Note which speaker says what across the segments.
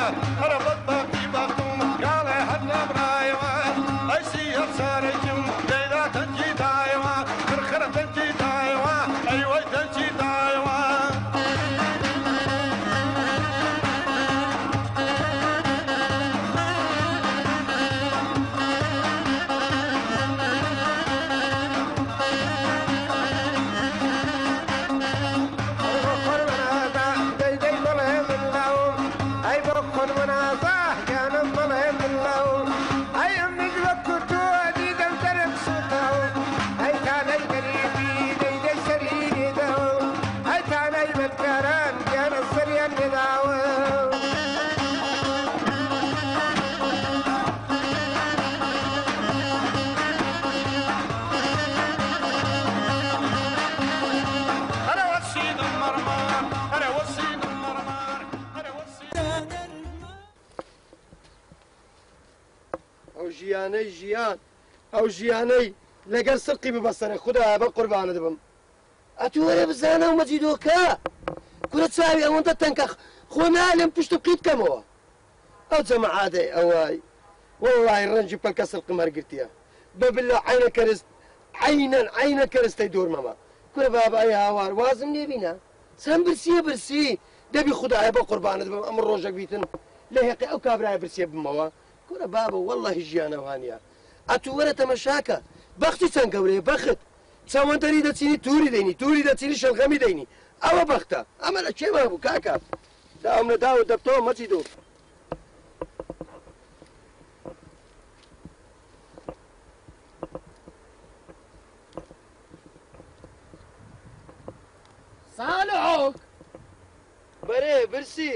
Speaker 1: أنا بطبقي بختم قال هدنا برايوا أيسي أبصاركم ليلة تنجي دايوا خرخرة تنجي دايوا أيوة تنجي دايوا
Speaker 2: ژیانەی ژیان ئەو ژیانەی لەگەر سڵقی ببەسەرە خوددا بە قوربانە دەبم ئەتو وەرە بزانە و مەجیدۆکە کورە چاوی ئەوەندە تەنکە خۆ نالێم پشت و قیت بکەمەوە ئەو جەمەعادەی ئەوای وەڵڵای ڕەنجی پەلکە سڵقم هەرگرتیە بەبلە عینە کەرست عینە کەرستەی دۆرمەمە کورە بابای هاوار وازم لێبینە چەند برسیە برسی دەبی خوددایە بە قوربانە دەبم ئەمە ڕۆژێک بیتن لە هێقی ئەو کابرایە برسیە بمەوە کورە بابە وەڵڵاهی ژیانەوانە ئەتو وەرە تەمەشاکە بەختی چەند گەورەیە بەخت چاوەندەری دەچینی تووری دەینی تووری دەچینی شەلغەمی دەینی ئەوە بەختە ئەمە لە کێ بابوو کاکە داوم نەداوە دەبتەوە مەجیدۆ
Speaker 3: سالۆک
Speaker 2: بەرێ برسی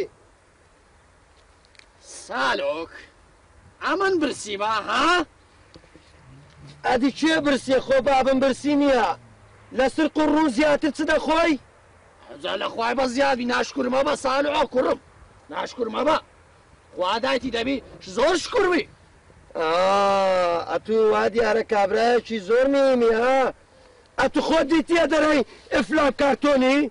Speaker 3: سالۆک ئەمن برسی بە ها
Speaker 2: ئەدی کێ برسیە خۆ بابم برسی نییە لە سرق و ڕوو زیاتر چ دەخۆی
Speaker 3: جا لە خوای بە زیادی ناشکورمە بە سالۆ کوڕم ناشکورمە بە خوادایتی دەبی زۆر شکوروی
Speaker 2: ئەتو وا دیارە کابرایەکی زۆر میمی ها ئەتو خۆ دیتیە دەرەی ئفلاک کارتۆنی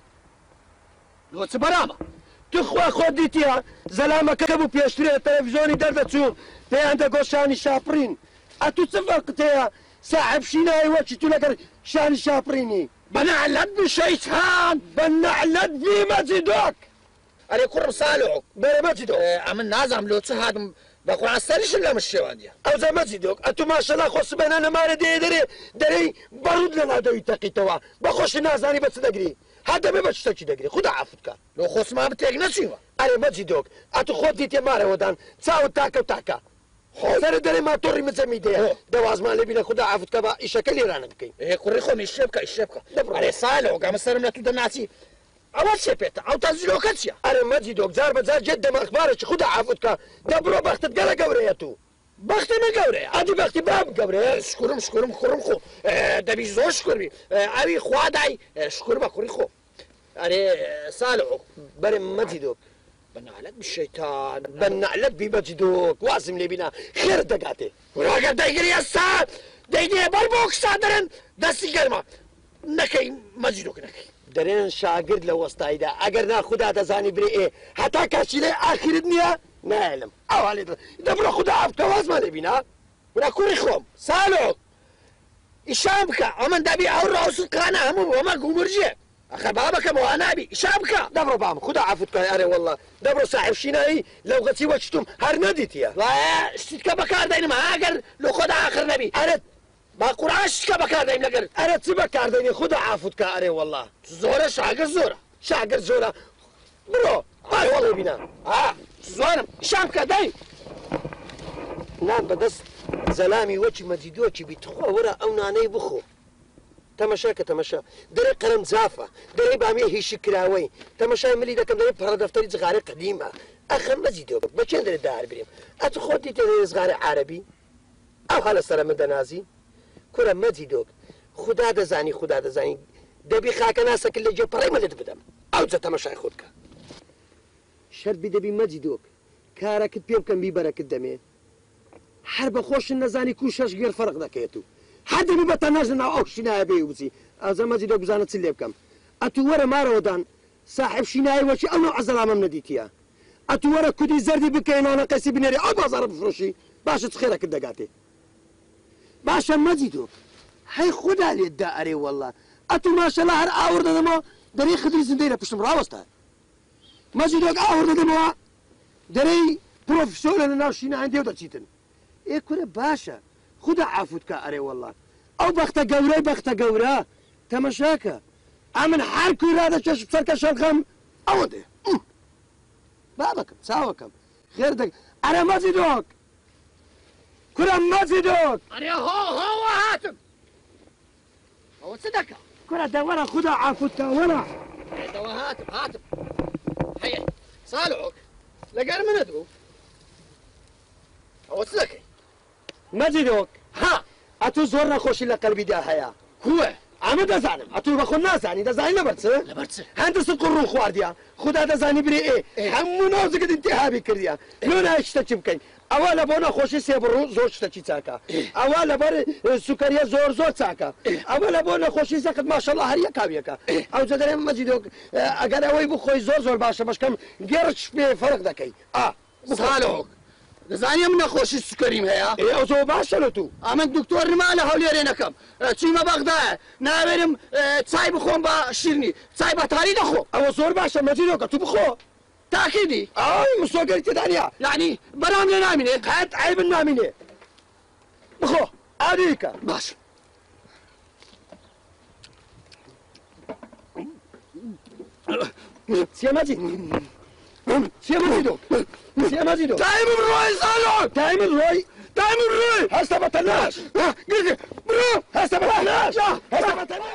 Speaker 3: لۆ چ بەرامە
Speaker 2: تو خوا خۆ دیتیە زەلامەکە بوو پێشترێ تەلەڤیزۆنی دەردەچوو پێیان دەگۆ شانی شاپڕین ئەتو چ فەرقت هەیە ساحب شینایی وەکی تو لەگەر شانی شاپڕینی
Speaker 3: بەنەعلەت بشەیتان
Speaker 2: بەنەعلەت بی مەجیدۆک
Speaker 3: ئەرێ کوڕم سالۆک
Speaker 2: بەرە مەجیدۆ
Speaker 3: ئەمن نازانم لۆ چ هاتم بە قورئان سەریشم لە شێوانیە
Speaker 2: ئەوزە مەجیدۆک ئەتو ماشەڵا خۆ سبەنە نەمارە دێ دەرەی بەڕوود لە ناودەوی تەقیتەوە بەخۆشی نازانی بە چ دەگری هەدەبێ بە شتێکی دەگری خوددا عافوت کە
Speaker 3: لۆ خۆسما بتێک نەچیوە
Speaker 2: ئەرێ مەجیدۆک ئەتو خۆت دیتێ مارەوەدان چاوت تاکە و تاکە سەر دەرێ ماتۆڕی مجەمی دەیە دەوازمان لێبی لە خوددا عافوت کە بە ئیشەکە لێرانە بکەین
Speaker 3: کوڕی خۆم ئیشێ بکە ئیشێ بکە ئەرێ سالۆک ئەمە سەرم لە تو دەناچی ئەوە چێ پێتە ئەو تەزیلۆکە چییە
Speaker 2: ئەرێ مەجیدۆک جار بەجار جێت دەمەخبارێکی خوددا عافوت کە دەبڕۆ بەختت گەلە گەورەیە تو
Speaker 3: بەختی من گەورەیە
Speaker 2: ئەدی بەختی باب گەورەیە
Speaker 3: شکورم کوڕم خۆ دەبی زۆر شکوروی ئەوی خوادای شکور بە کوڕی خۆ ئەرێ سالۆک
Speaker 2: بەرێ مەجیدۆک
Speaker 3: بەنەعلەت بشەیتان
Speaker 2: بەنەعلەت بی مەجیدۆک وازم لێ بینە خێرت دەگاتێ
Speaker 3: وراگەر دەیگری ئەستا دەیدێ بەر بۆ کسا دەرن دەستی گەرمە نەکەی مەجیدۆک نەکەی
Speaker 2: دەرێن شاگرد لە وەستاییدا ئەگەر نا خوددا دەزانی برێ ئێ هەتا کاچی لێ ئاخرت نییە نایلم ئەوە لێ دەبڕە خوددا ئافکە وازمان لێ بینە
Speaker 3: ورا کوڕی خۆم سالۆک ئیشام بکە ئەمن دەبی ئەو ڕاوسڵقانە هەموو ئەمە گومرجێ ئەخە بابەکەم وا نابی ئیشام بکە
Speaker 2: دەبڕۆ بام خوددا عافوت کە ئەرێ وەڵڵا دەبڕۆ ساحب شینایی لەو غەچی وەچتم هەر نەدیتیە
Speaker 3: وایە شتکە بەکاردێنم ئەگەر لە خۆدا ئاخر نەبی
Speaker 2: ئەرێ
Speaker 3: با قورئان شتکە بەکاردێن لەگەر
Speaker 2: ئەرێ چ بەکاردێنی خوددا عافوت کە ئەرێ وەڵڵا
Speaker 3: زۆرە شاگرد زۆرە
Speaker 2: شاگرد زۆرە بڕۆ وەڵێ بینە
Speaker 3: زۆرم ئیشام بکە دەی
Speaker 2: نان بەدەست زەلامی وەکی مەجیدۆکی بیتخوا وەرە ئەو نانەی بخۆ تەمەشاکە تەمەشا دەرێ قەرم جافە دەرێ بامێ هیشی کراوەی تەمەشای ملی دەکەم دەرێ پەڕەدەفتەری جغارە قەدیمە ئەخە مەجیدۆک بە چێن دەرێ دار بریم ئەتو خۆت دیتە دەرێ زغارە عارەبی ئەو هەلە سەرە من دەنازی کورە مەجیدۆک خوددا دەزانی خوددا دەزانی دەبی خاکە ناسەکرد لە جێپەڕی مەلت بدەم ئەو جە تەمەشای خۆت کە شەربی دەبی مەجیدۆک کارەکەت پێ بکەم بیبەرەکەت دەمێ هەر بە خۆشن نەزانی کو شەش گێر فەرق دەکەێت و هەردەبی بە تەنەژن ئەو شینایە بێ وچی ئازە مەجیدۆک بزانە چ لێ بکەم ئەتو وەرە مارەوەدان ساحب شینایی وەکی ئەو نەو عەزەلامەم نەدیتیە ئەتووەرە کودی زەردی بکەینانە قەسی بنێری ئەو بازارە بفرۆشی باشە چ خێرەکت دەگاتێ باشە مەجیدۆ هەی خۆدا لێت دا ئەرێ وەڵڵا ئەتو ماشەڵا هەر ئاور دەدەمەوە دەرەی خدری زندەی لە پشتم ڕاوەستە مەجیدۆک ئاور دەدەمەوە دەرەی پرۆفسۆرە لە ناو شینە هەندێو دەچیتن ئێ کورە باشە خوددا عافوت کە ئەرێ وەڵڵا ئەو بەختە گەورەی بەختە گەورە تەمەشاکە ئەمن هەر کوێرادە چێش سەرکە شەرخەم ئەوە دێ بابەکەم چاوەکەم خێر دەک ئەرە مەجیدۆک کورە مەجیدۆک
Speaker 3: ئەرێ هۆ هاتم ئەوە چ دەکە
Speaker 2: کورە دەوەرە خوددا عافوت کە وەرە
Speaker 3: دەوە هاتم هەیە ساڵۆک لەگەر منە دوو ئەوە چ دەکەی
Speaker 2: مەجیدۆک
Speaker 3: ها
Speaker 2: ئەتوو زۆر نەخۆشی لە قەلبیدا هەیە
Speaker 3: کووە
Speaker 2: ئەمە دەزانم ئەتوو بە خۆ نازانی دەزانی لەبەر چ
Speaker 3: لەبەر چ
Speaker 2: هەندە سڵ ڕوو خواردیە خوددا دەزانی برێ هەموو نۆزەکەت انتیحابی کردیە لۆنای شتەکی بکەین ئەوە لە بۆ نەخۆشی سێبڕوو زۆر شتەکی چاکە ئەوە لەبەر سوکەریە زۆر چاکە ئەوە لە بۆ نەخۆشی زەقت ماشەڵڵا هەر یەکاویەکە ئەو جە دەرێن مەجیدۆک ئەگەر ئەوەی بخۆی زۆر باشە بەشکەم گێڕش پێ فەرق دەکەی
Speaker 3: ساڵۆک دەزانیە من نەخۆشی سوکەریم هەیە
Speaker 2: ئەو زۆر باشە لە تو
Speaker 3: ئەمن دکتۆر نما لە هەولێرێ نەکەم چیمە بەغدایە ناوێرم چای بخۆم بە شیرنی چای بەتاری دەخۆ
Speaker 2: ئەوە زۆر باشە مەجیدۆکە تو بخۆ
Speaker 3: تاکیدی
Speaker 2: ئەوی مسۆگەری تێدانە
Speaker 3: یعنی بەرام لێ نامینێ
Speaker 2: قەت عیبن نامینێ بخۆ ئادیکە
Speaker 3: باش
Speaker 2: چیە مەجید چیە مەجیدۆک چیە مەجیدۆ
Speaker 3: تایمم ڕۆی ساڵۆک
Speaker 2: تایمت ڕۆی
Speaker 3: تایمم ڕۆی
Speaker 2: هەستە بە تەناش
Speaker 3: برۆ
Speaker 2: هەستە بە تەناش هەستە بە تەناش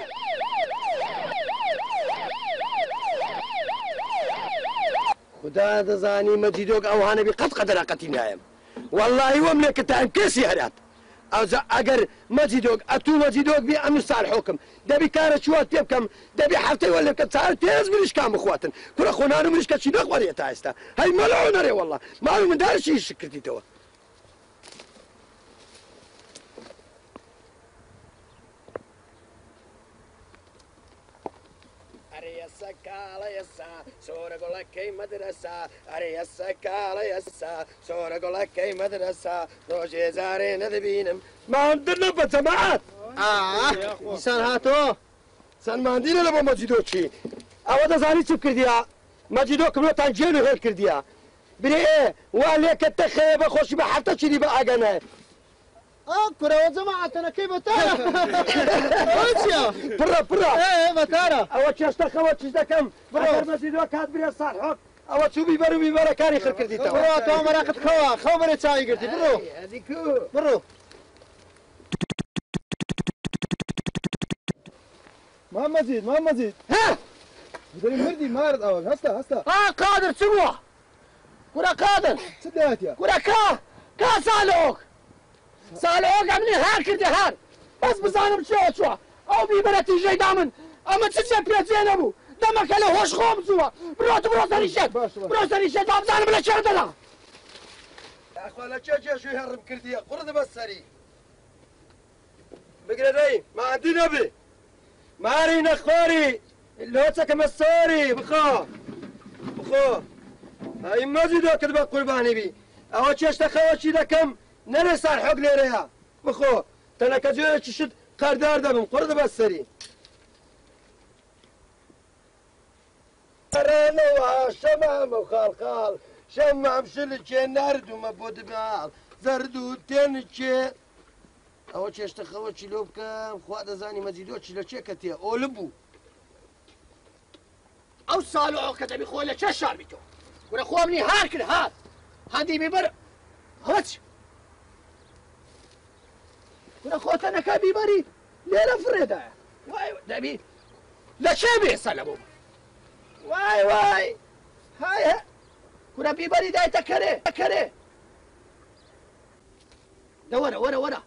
Speaker 2: خدا دەزانی مەجیدۆک ئەوانەبی قەت قەدەراقەتی نایم واللهی وەم لێ کە تایم کێسی هەرات ئەوجا ئەگەر مەجیدۆک ئەتوو مەجیدۆک بی ئەم سال حۆکم دەبی کارە چوات پێ بکەم دەبی هەفتەی وەلێ کە چار تێز مریشکان بخواتن کورە خۆنان و مریشکە چی نەخوارێت تا ئێستا هەی مەلەوە نەرێ وەڵڵا ماڵ مندارشی ئیش کردیتەوە
Speaker 3: ئەرێسە کاڵە ئێسا سۆرە گۆڵەکەی مەدرسا ئەرێسە کاڵە ئێسا سۆرە گۆڵەکەی مەدرسا ڕۆژێ زارێ نەدەبینم
Speaker 2: ماندر نە بە جەماعەت
Speaker 3: ئیسان هاتۆ
Speaker 2: چەند ماندینە لە بۆ مەجیدۆکی ئەوە دەزانی چ کردیا مەجیدۆکم لۆتان جێن و هێر کردیا برێ وا لێکە تەخێ بە خۆشی بە حەفتە چیری بە ئاگەنە
Speaker 3: کورەوە جەماعەتەنەکەی بەتارە چییە
Speaker 2: پڕە
Speaker 3: بەتارە
Speaker 2: ئەوە چێشتەخەوە چیز دەکەم بڕۆ مەجیدۆ کات برێ ساڵ حۆک ئەوە چوو بیبەر و بیبەرەکانی خڕ کردیتەوە
Speaker 3: بڕۆ تۆ مەراقت خەوە خەو بەرێ چاوی گرتی بڕۆ
Speaker 4: محمد
Speaker 2: ها
Speaker 4: بدري مردي مارد اول هستا
Speaker 3: قادر چ بووە کورە قادر
Speaker 4: صدقاتيا
Speaker 3: کورە کا ساڵۆک ئەمنی هار کردی هار بەس بزانم چوە ئەو بیبەرە تیژەیدا من ئەمە چ پێچێ نەبوو دەمەکە لە هۆش خۆم چووە برۆ سەریشێت برۆ سەریشێت بزانم لە چێر دەدا
Speaker 2: ئەخوا لە چێ جێژوی هەڕم کردیە قوڕ بە سەری بگرەدەی مادی نەبێ ماری نەخۆری لۆچەکەمە سۆری بخۆ ئەی مەجیدۆ کرد بە قوربانی بی ئەوە چێشتەخەوەکی دەکەم نەرێ سار حۆک لێرەیە بخۆ تەنەکە جوێکی شت قەردار دەبم قوڕ بە سەری رێنەوە شەمامە و خاڵخاڵ شەمام شلکێ نردومە بۆ دباڵ زەرد و تێنکێ ئەوە چێشتەخەوەکی لۆ بکەم خوا دەزانی مەجیدۆکی لە چێ کەتێ ئۆلە بوو
Speaker 3: ئەو ساڵۆک کە دەبی خۆی لە چێ شار بیتەوە کورە خۆمنی هار کرد هات هەندی بیبەر هەچ کورە خۆتەنەکە بیبەری لێرە فرێدایە وای دەبی لە چێ بێسە لە بوو وای هایە کورە بیبەری دایتە کەرێ دەوەرە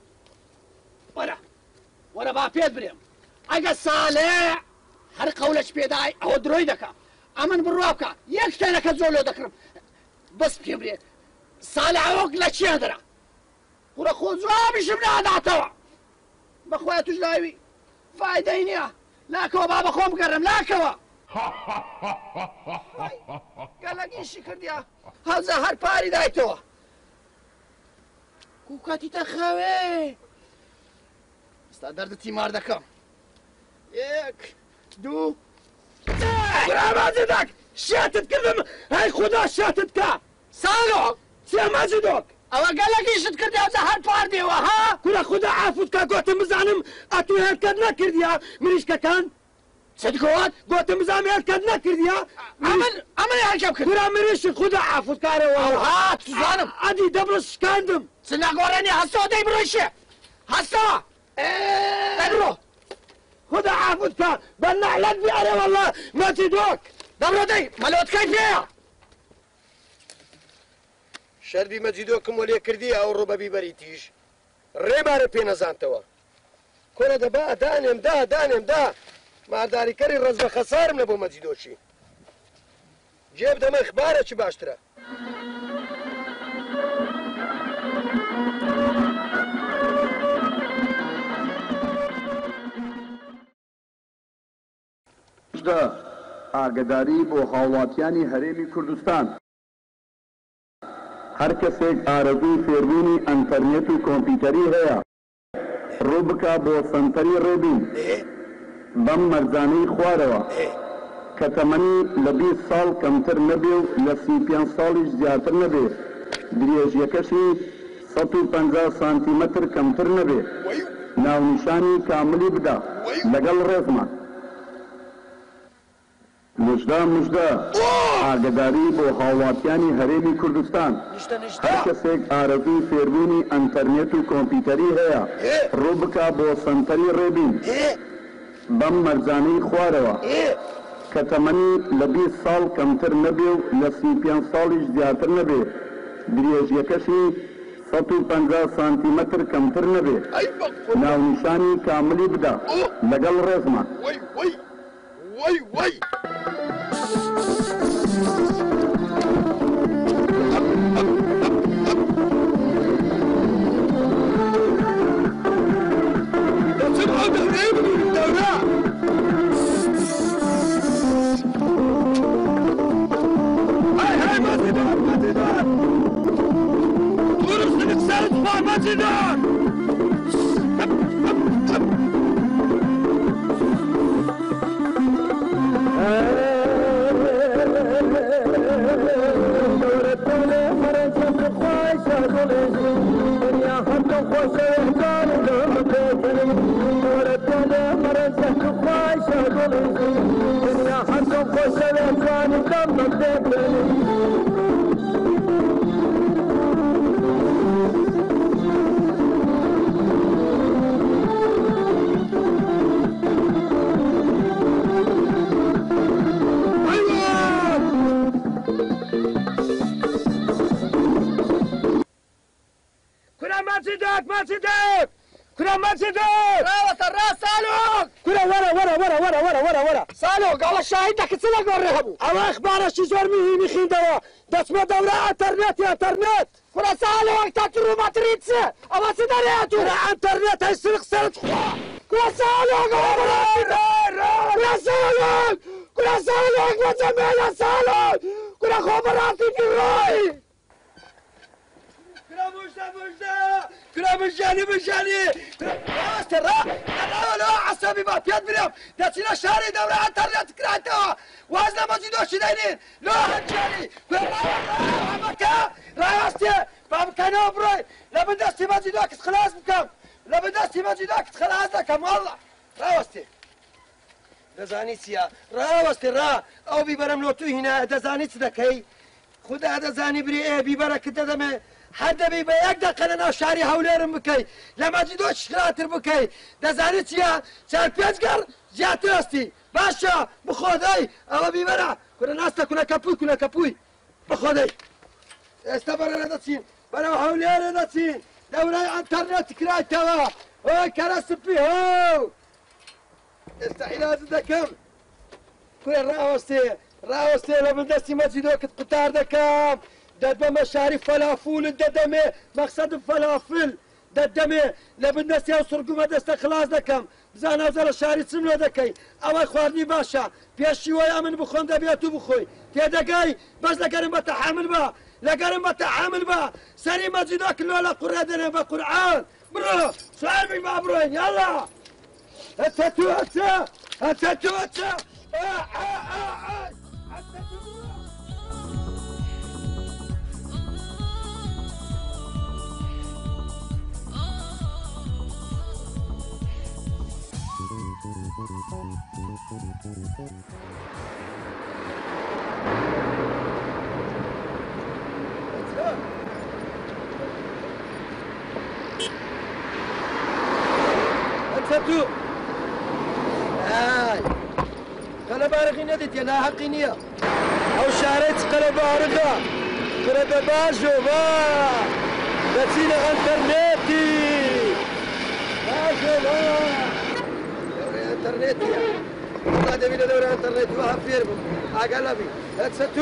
Speaker 3: وەرە با پێت برێم ئەگە ساڵێ هەر قەولەش پێدای ئەوە درۆی دەکەم ئەمن بڕوا بکە یەک شتێنەکە زۆر لۆ دەکڕم بەس پێ برێت ساڵە ئەوەک لە چێ دەرا کوڕە خۆ جوابیشم ناداتەوە بەخۆیە توش لاوی فایدەی نییە لاکەوە با بە خۆم گەڕم لاکەوە گەلک ئیشی کردیا هەڵجە هەر پاری دایتەوە کوکاتی تەخاوێ ئێستا دەردەتی مار دەکەم 1 2 براماجدک شاتت کردم هەی خدا شاتت کا ساڵۆ چێ ماجدۆک ئەوە گەلەکیشت کردی ئەوجە هەر پاردیەوە ها کورە خدا عافوت کا گۆتم بزانم ئەتو هێرکەت نەکردیا مریشکەکان چت گوت گۆتم بزانم هێرکەت نەکردیا ئەمە هێرکەم کرد کورە مریشت خدا عافوت کارەوە ها توزانم ئەدی دەبڕ شکاندم چ نەگۆڕێنی هەستەوە دەی بڕۆیشێ هەستەوە دەبڕۆ خدا عافوت کا بەنەعلەت بیارێ وەڵڵا مەجیدۆک دەبڕۆ دەی مەلۆتکەی پێیە
Speaker 2: شەربی مەجیدۆکم وە لێ کردی ئەو ڕۆ بە بیبەریتیش ڕێبارە پێ نەزانتەوە کۆنە دەبا دانێم دا ماداریکەری ڕەز بە خەسارم لە بۆ مەجیدۆچی جێب دەمە خبارە چی باشترە
Speaker 5: ئاگداری بۆ هاوڵاتیانی هەرێمی کوردستان هەر کەسێک ئارەزووی فێربوونی ئەنتەرنێت و کۆمپیوتەری هەیە ڕوو بکە بۆ سەنتەری ڕێبین بەم مەرجانەی خوارەوە کە تەمەنی لە 20 ساڵ کەمتر نەبێ و لە 35 ساڵیش زیاتر نەبێ درێژیەکەشی 150 سانتیمەتر کەمتر نەبێ ناونیشانی کاملی بدە لەگەڵ ڕێزمان مژدە ئاگداری بۆ هاوڵاتیانی هەرێمی کوردستان هەر کەسێک ئارەزووی فێربوونی ئەنتەرنێت و کۆمپیوتەری هەیە ڕوو بکە بۆ سەنتەری ڕێبین بەم مەرجانەی خوارەوە کە تەمەنی لە 20 ساڵ کەمتر نەبێ و لە 35 ساڵیش زیاتر نەبێ درێژیەکەشی 150 سانتیمەتر کەمتر نەبێ ناونیشانی کاملی بدە لەگەڵ ڕێزمان
Speaker 1: وای
Speaker 3: شاهدك تسلق ورهبو
Speaker 2: ئەوە ئەخبارەشی زۆر میهمی خوێندەوە دەچمە دەورە ئەتەرنێت
Speaker 3: كرة سالو وقت روماتريت أما سيدارياتو
Speaker 2: كرة انترنت هاي سرق سرت
Speaker 3: كرة سالو كرة سالو وجميل سالو كرة خبراتي في الرأي
Speaker 2: كرة مجاني
Speaker 3: أنا عصبي ما بيد بريم داتينا شاري دولة انترنت كراتها وازنا مجدوش داينين لا هنجاني راستي بامكانه بروي لابدستي مجدوك خلاص بكم لابدستي مجدوك خلاص لكم والله راستي
Speaker 2: دەزانی چییە ڕاوەستی ڕا ئەو بیبەرم لۆ تو هینە دەزانی چ دەکەی خوددا دەزانی برێ ئێ بیبەرەکە دەدەمێ هەر دەبی بە یەک دەقە لە ناو شاری هەولێرم بکەی لە مەجیدۆ شکراتر بکەی دەزانی چییە چار پێنج گەڕ زیاتر ئەستی باشە بخۆدەی ئەوە بیبەرە کورە ناستە کونەکەپووی بخۆدەی ئێستا بەرەرە دەچین بەرەو هەولێرە دەچین دەورای ئەنتەرنێت کرایتەوە ئۆی کەرە سپی هۆ ئێستا عیلاج دەکەم کورە ڕاوەستێ لە من دەستی مەجیدۆکت قوتار دەکەم دەدەمە شاری فەلافولت دەدەمێ مەقسەدم فەلافل دەدەمێ لە بنەستی و سڕگومە دەستە خلاص دەکەم بزانە ئەوزە لە شاری چم لۆ دەکەی ئەوەی خواردنی باشە پێشی وای ئەمن بخۆم دەبێت و بخۆی تێدەگای بەس لەگەرم بە تەحامل بە لەگەرم بە تەحامل بە سەری مەجیدۆ کلۆ لە قورە دەنێ بە قورعان بڕۆ سوار بین با بڕۆین یاڵا هەچە تو هەچە هەچە تو هەچە تو هاي قەلە بارەقی نەدیتە ناحەقی نییە ئەو شارەی قەلە بارەکە کرەدە باشۆ با دەچینە ئەنتەرنێتی باشۆ با دەورەی ئەنتەرنێتیە وڵا دەبینە دەورە ئەنتەرنێتی وە هەفێر بوو ئاگە لەبی هەچە تو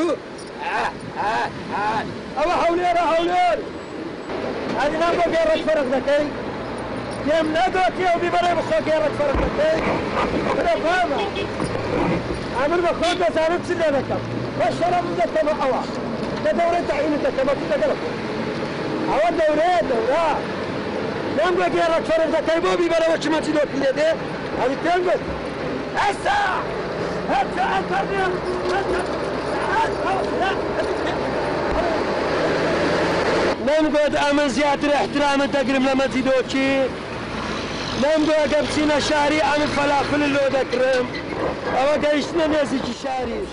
Speaker 2: ئەوە هەولێرە هەولێر ئەدینان بۆ گێڕەت فەرق دەکەی پێم نەدۆتی ئەو بیبەرەی بخۆ گێڕەت فەرق دەکەی برە فامە ئەمن بە خۆ دەزانم چ لێ دەکەم بەش شەرەم دەکەمە ئەوە کە دەورەی تەعیینت دەکەمە چ دەگەڵە ئەوە دەورەیە دەورە پێم بۆ گێڕەت فەرق دەکەی بۆ بیبەرەوە چمە چی دۆکی لێ دێ ئەوی پێم گوت هەستا هەستا ئەنتەرنێت نەمگوت ئەمن زیاتر احترامت دەگرم لە مەجیدۆکی نەمگو ئەگە بچینە شاری ئەمن فەلافل لۆ دەکرم ئەوە گەیشتنە نێزێکی شاریش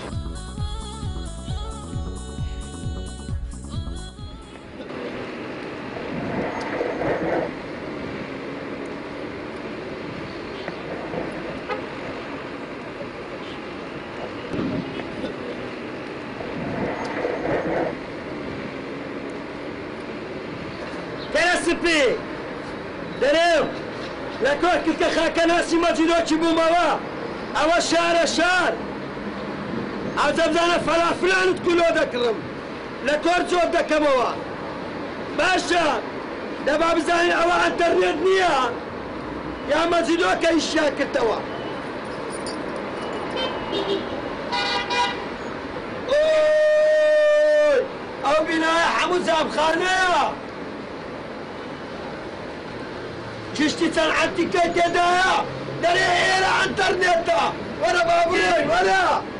Speaker 2: سپی دەرێم لە کۆکردکە خاکە ناسی مەجیدۆکی بوومەوە ئەوە شارە شار ئەوجە بزانە فەلافلانت کولۆ دەکڕم لە کۆر جۆب دەکەمەوە باشە دەبا بزانین ئەوە ئەنتەرنێت نییە یا مەجیدۆکە ئیشیان کردەوە ئۆی ئەو بینایە هەموو جابخانەیە کشتی چەند عەتیکەی تێدایە دەرێ ئێرە ئەنتەرنێتە وەرە با بڕۆین وەرە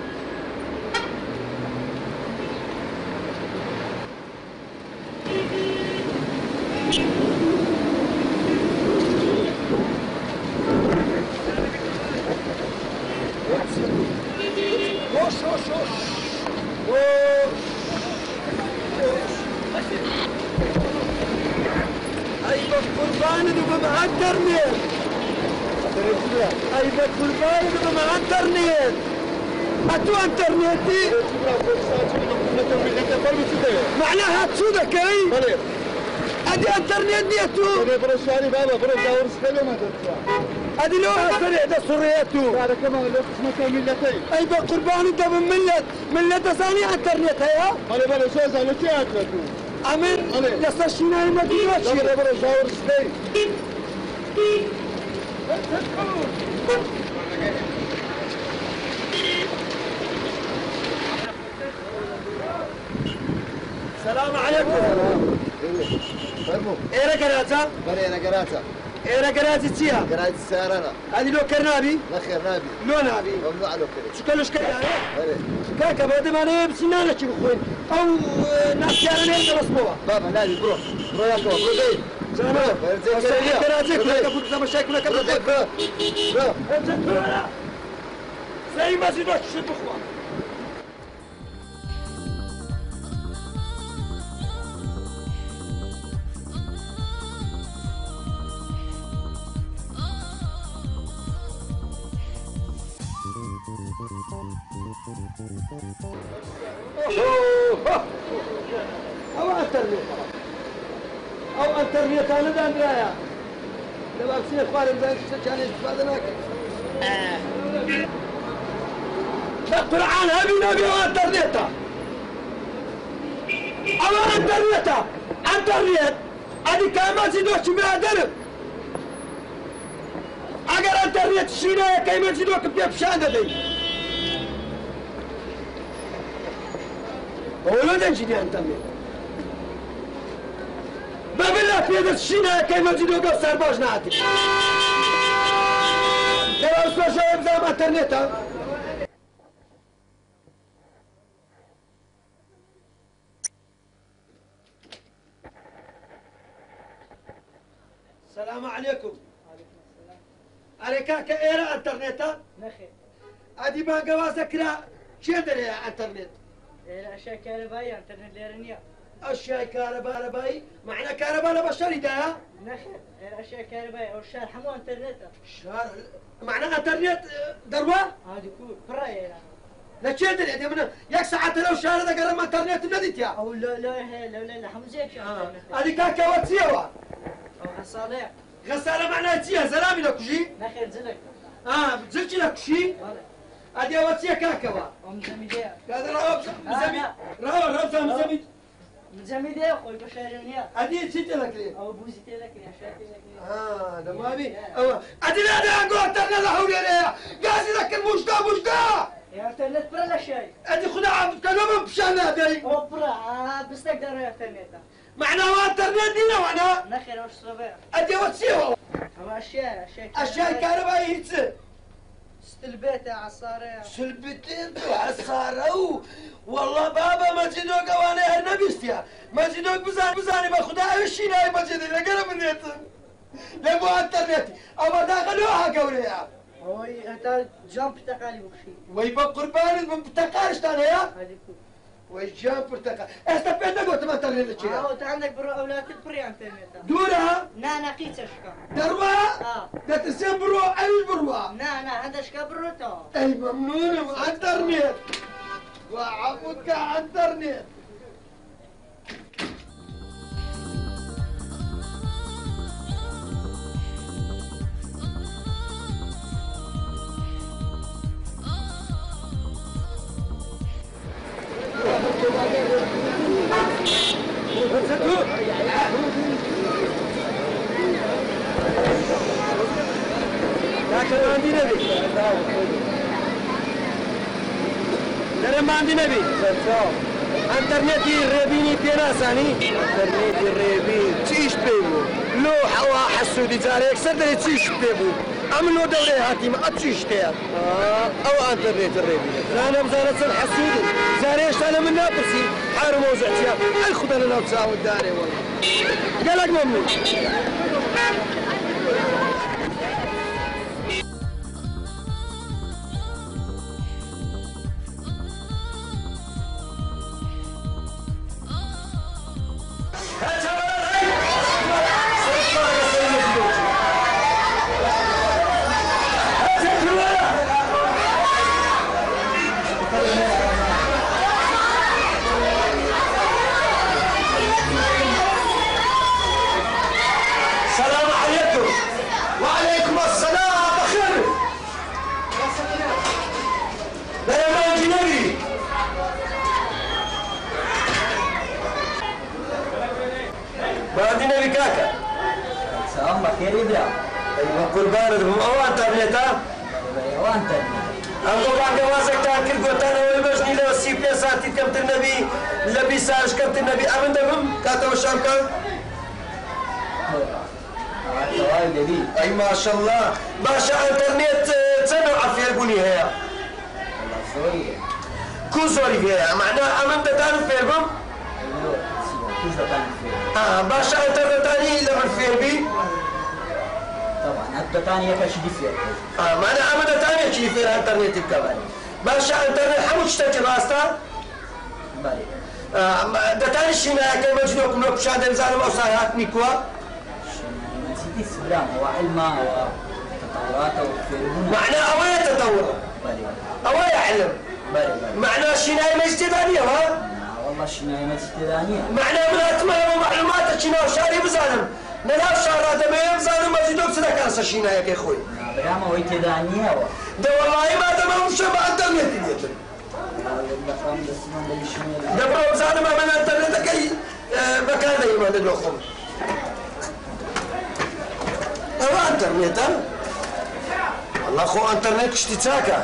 Speaker 2: أي بقربان بما مع الترنيت أي بقربان بما مع الترنيت هاتو انترنيتي معناها تسودة كي أدي انترنيت ديتو
Speaker 4: برشاري بابا برش داور سكلو ما تدفع
Speaker 2: أدي لو أسرع ده سريتو
Speaker 4: بعد كمان لو قسمة ملتين
Speaker 2: أي بقربان ده من ملة ثانية انترنيت هيا
Speaker 4: بله شو زانو كي أكلتو
Speaker 2: أمين لسه المدينة
Speaker 4: شيء برش داور سكلو السلام عليكم. ايه رقراته؟ بله رقراته.
Speaker 2: ايه رقراته تيها؟
Speaker 4: رقراته السيارة.
Speaker 2: هذه لو كرنابي؟
Speaker 4: لا خير نابي.
Speaker 2: لو نابي؟
Speaker 4: ممنوع له كذا.
Speaker 2: شو كلش كذا؟
Speaker 4: بله.
Speaker 2: كاكا بعد ما انا بسنانة شو بخوين او ناس سيارة نيجي رسموها.
Speaker 4: بابا نادي برو. برو يا كوا برو زين.
Speaker 2: زمان. زين كراتك ولا كفوت زمان شايك ولا كفوت.
Speaker 4: برو. برو.
Speaker 2: زي ما زيدوك شو بخوها. أو انترنت أنا داندرايا لما بصير خوارم زين كان يستفاد ناكل القرآن هبي نبي وانترنت أو انترنت ئەدی کامەجی دۆکی برادرم ئەگەر ئەنتەرنێت شینایەکەی مەجی دۆکم پێ پیشان دەدەی ئەوە دەنجینی ئەنتەرنێت بەبلا پێدەست شینایەکەی مەجی دۆکە سەرباش ناتی لەوە سۆشەوە بزانم ئەنتەرنێتە السلام عليكم. عليك كإيرا انترنت؟
Speaker 6: نخير.
Speaker 2: أدي ما جواز كلا شو دري انترنت؟
Speaker 6: إيرا أشياء كهربائية انترنت ليرنيا.
Speaker 2: أشياء كهربائية؟ معنى كهرباء بشري ده؟
Speaker 6: نخير. إيرا أشياء كهربائية أو الشارع حمو انترنت.
Speaker 2: شارع معنى انترنت دروا؟
Speaker 6: هذا كول برا إيرا.
Speaker 2: لا شو دري أدي من يك ساعة لو شارع ده قرر انترنت نديت يا.
Speaker 6: أو لا حمو زيك شو.
Speaker 2: أدي كاكا واتسيوا.
Speaker 6: أو غسالة.
Speaker 2: غسالة معناها تيها سلامي لك شيء؟
Speaker 6: نخير زلك.
Speaker 2: بزلك لك شيء؟ أدي واتسيا كاكا.
Speaker 6: ومزميدية.
Speaker 2: هذا راب مزميد. راب مزميد.
Speaker 6: مزميدية خوي بشارينيا.
Speaker 2: أدي تيجي لك ليه؟
Speaker 6: أو بوزي تلك ليه شاكي لك ليه.
Speaker 2: ده ما بي. أدي لا ده أقول ترى لا حول ولا قاسي لك المجدا.
Speaker 6: يا انترنت برا لا شيء.
Speaker 2: أدي خدها عم تكلم بشأنها دي.
Speaker 6: أو برا بس تقدر يا انترنت.
Speaker 2: معناه انترنت دينا وانا.
Speaker 6: نخير وش صباح.
Speaker 2: أدي واتسيوا.
Speaker 6: أو
Speaker 2: أشياء كهربائية هيتس.
Speaker 6: سلبيته عصارة.
Speaker 2: سلبتين وعصارة والله بابا مجدوك وانا هرنبيستيا مجدوك بزاني بخدا ايشين هاي مجدي لقرا من نيت لبو انترنت اما داخلوها قوليها
Speaker 6: هوي هتا جامب تقالي بخشي
Speaker 2: ويبقى قربان من بتقارش تانا يا
Speaker 6: هذيك
Speaker 2: ويجام برتقال استفدنا قلت ما انترنت شيء
Speaker 6: انت عندك برو اولاد بري انترنت
Speaker 2: دورها
Speaker 6: نا قيت اشكا
Speaker 2: دروا ده تسيب برو اي بروا
Speaker 6: نا عندك اشكا برو تو
Speaker 2: اي ممنون انترنت وعبودك انترنت لكن عندي نبي ما عندي نبي انترنتي الريبيني بيناساني انترنتي الريبين تيش بيبو لوحة وحسودي زاريك سدري تيش بيبو عملوا دوري هاتي ما اتشيش تيا او انترنت الريبين انا بزارة سن حسودي زاريش انا من نابلسي حارم وزعتيا الخد انا لو تساوي داري والله قالك ممنون قربان دم او انترنت
Speaker 6: او انترنت
Speaker 2: انو بعد واسك تاكل قوتانا ويمشني لو سي بي ساعتي كمت النبي لبي ساعش كمت النبي امن دم كاتو الشامكان اي ما شاء الله باشا انترنت تنوع في البني هي كو زوري فيها معناها امن تتعرف في البم باشا انترنت تاني لمن في البي
Speaker 6: طبعا حتى ثانية كشدي فيها
Speaker 2: معناها امن تاني كشدي فيها انترنت كمان باشا انترنت حموش تجي راستا ده تاني شينا كي مجنوك ملوك شادن زانم او صايحات نيكوا
Speaker 6: نسيتي سبرام هو علماء وتطورات وفيرمون
Speaker 2: معناه اوية تطور اوية علم معناه شيناي مجتدانية ها
Speaker 6: والله شيناي مجتدانية
Speaker 2: معناه من اتمام معلومات شيناو شاري بزانم نلاف شارات ما بزانم مجدوك سدك ارسا شيناي كي خوي
Speaker 6: برامة ويتدانية
Speaker 2: ده والله ما دمهم شبه انترنت ديتن ده برو بزانم من انترنت كي مكان دايما للوخم انترنێتە؟ والله خۆ ئەنتەرنێت شتی چاکە.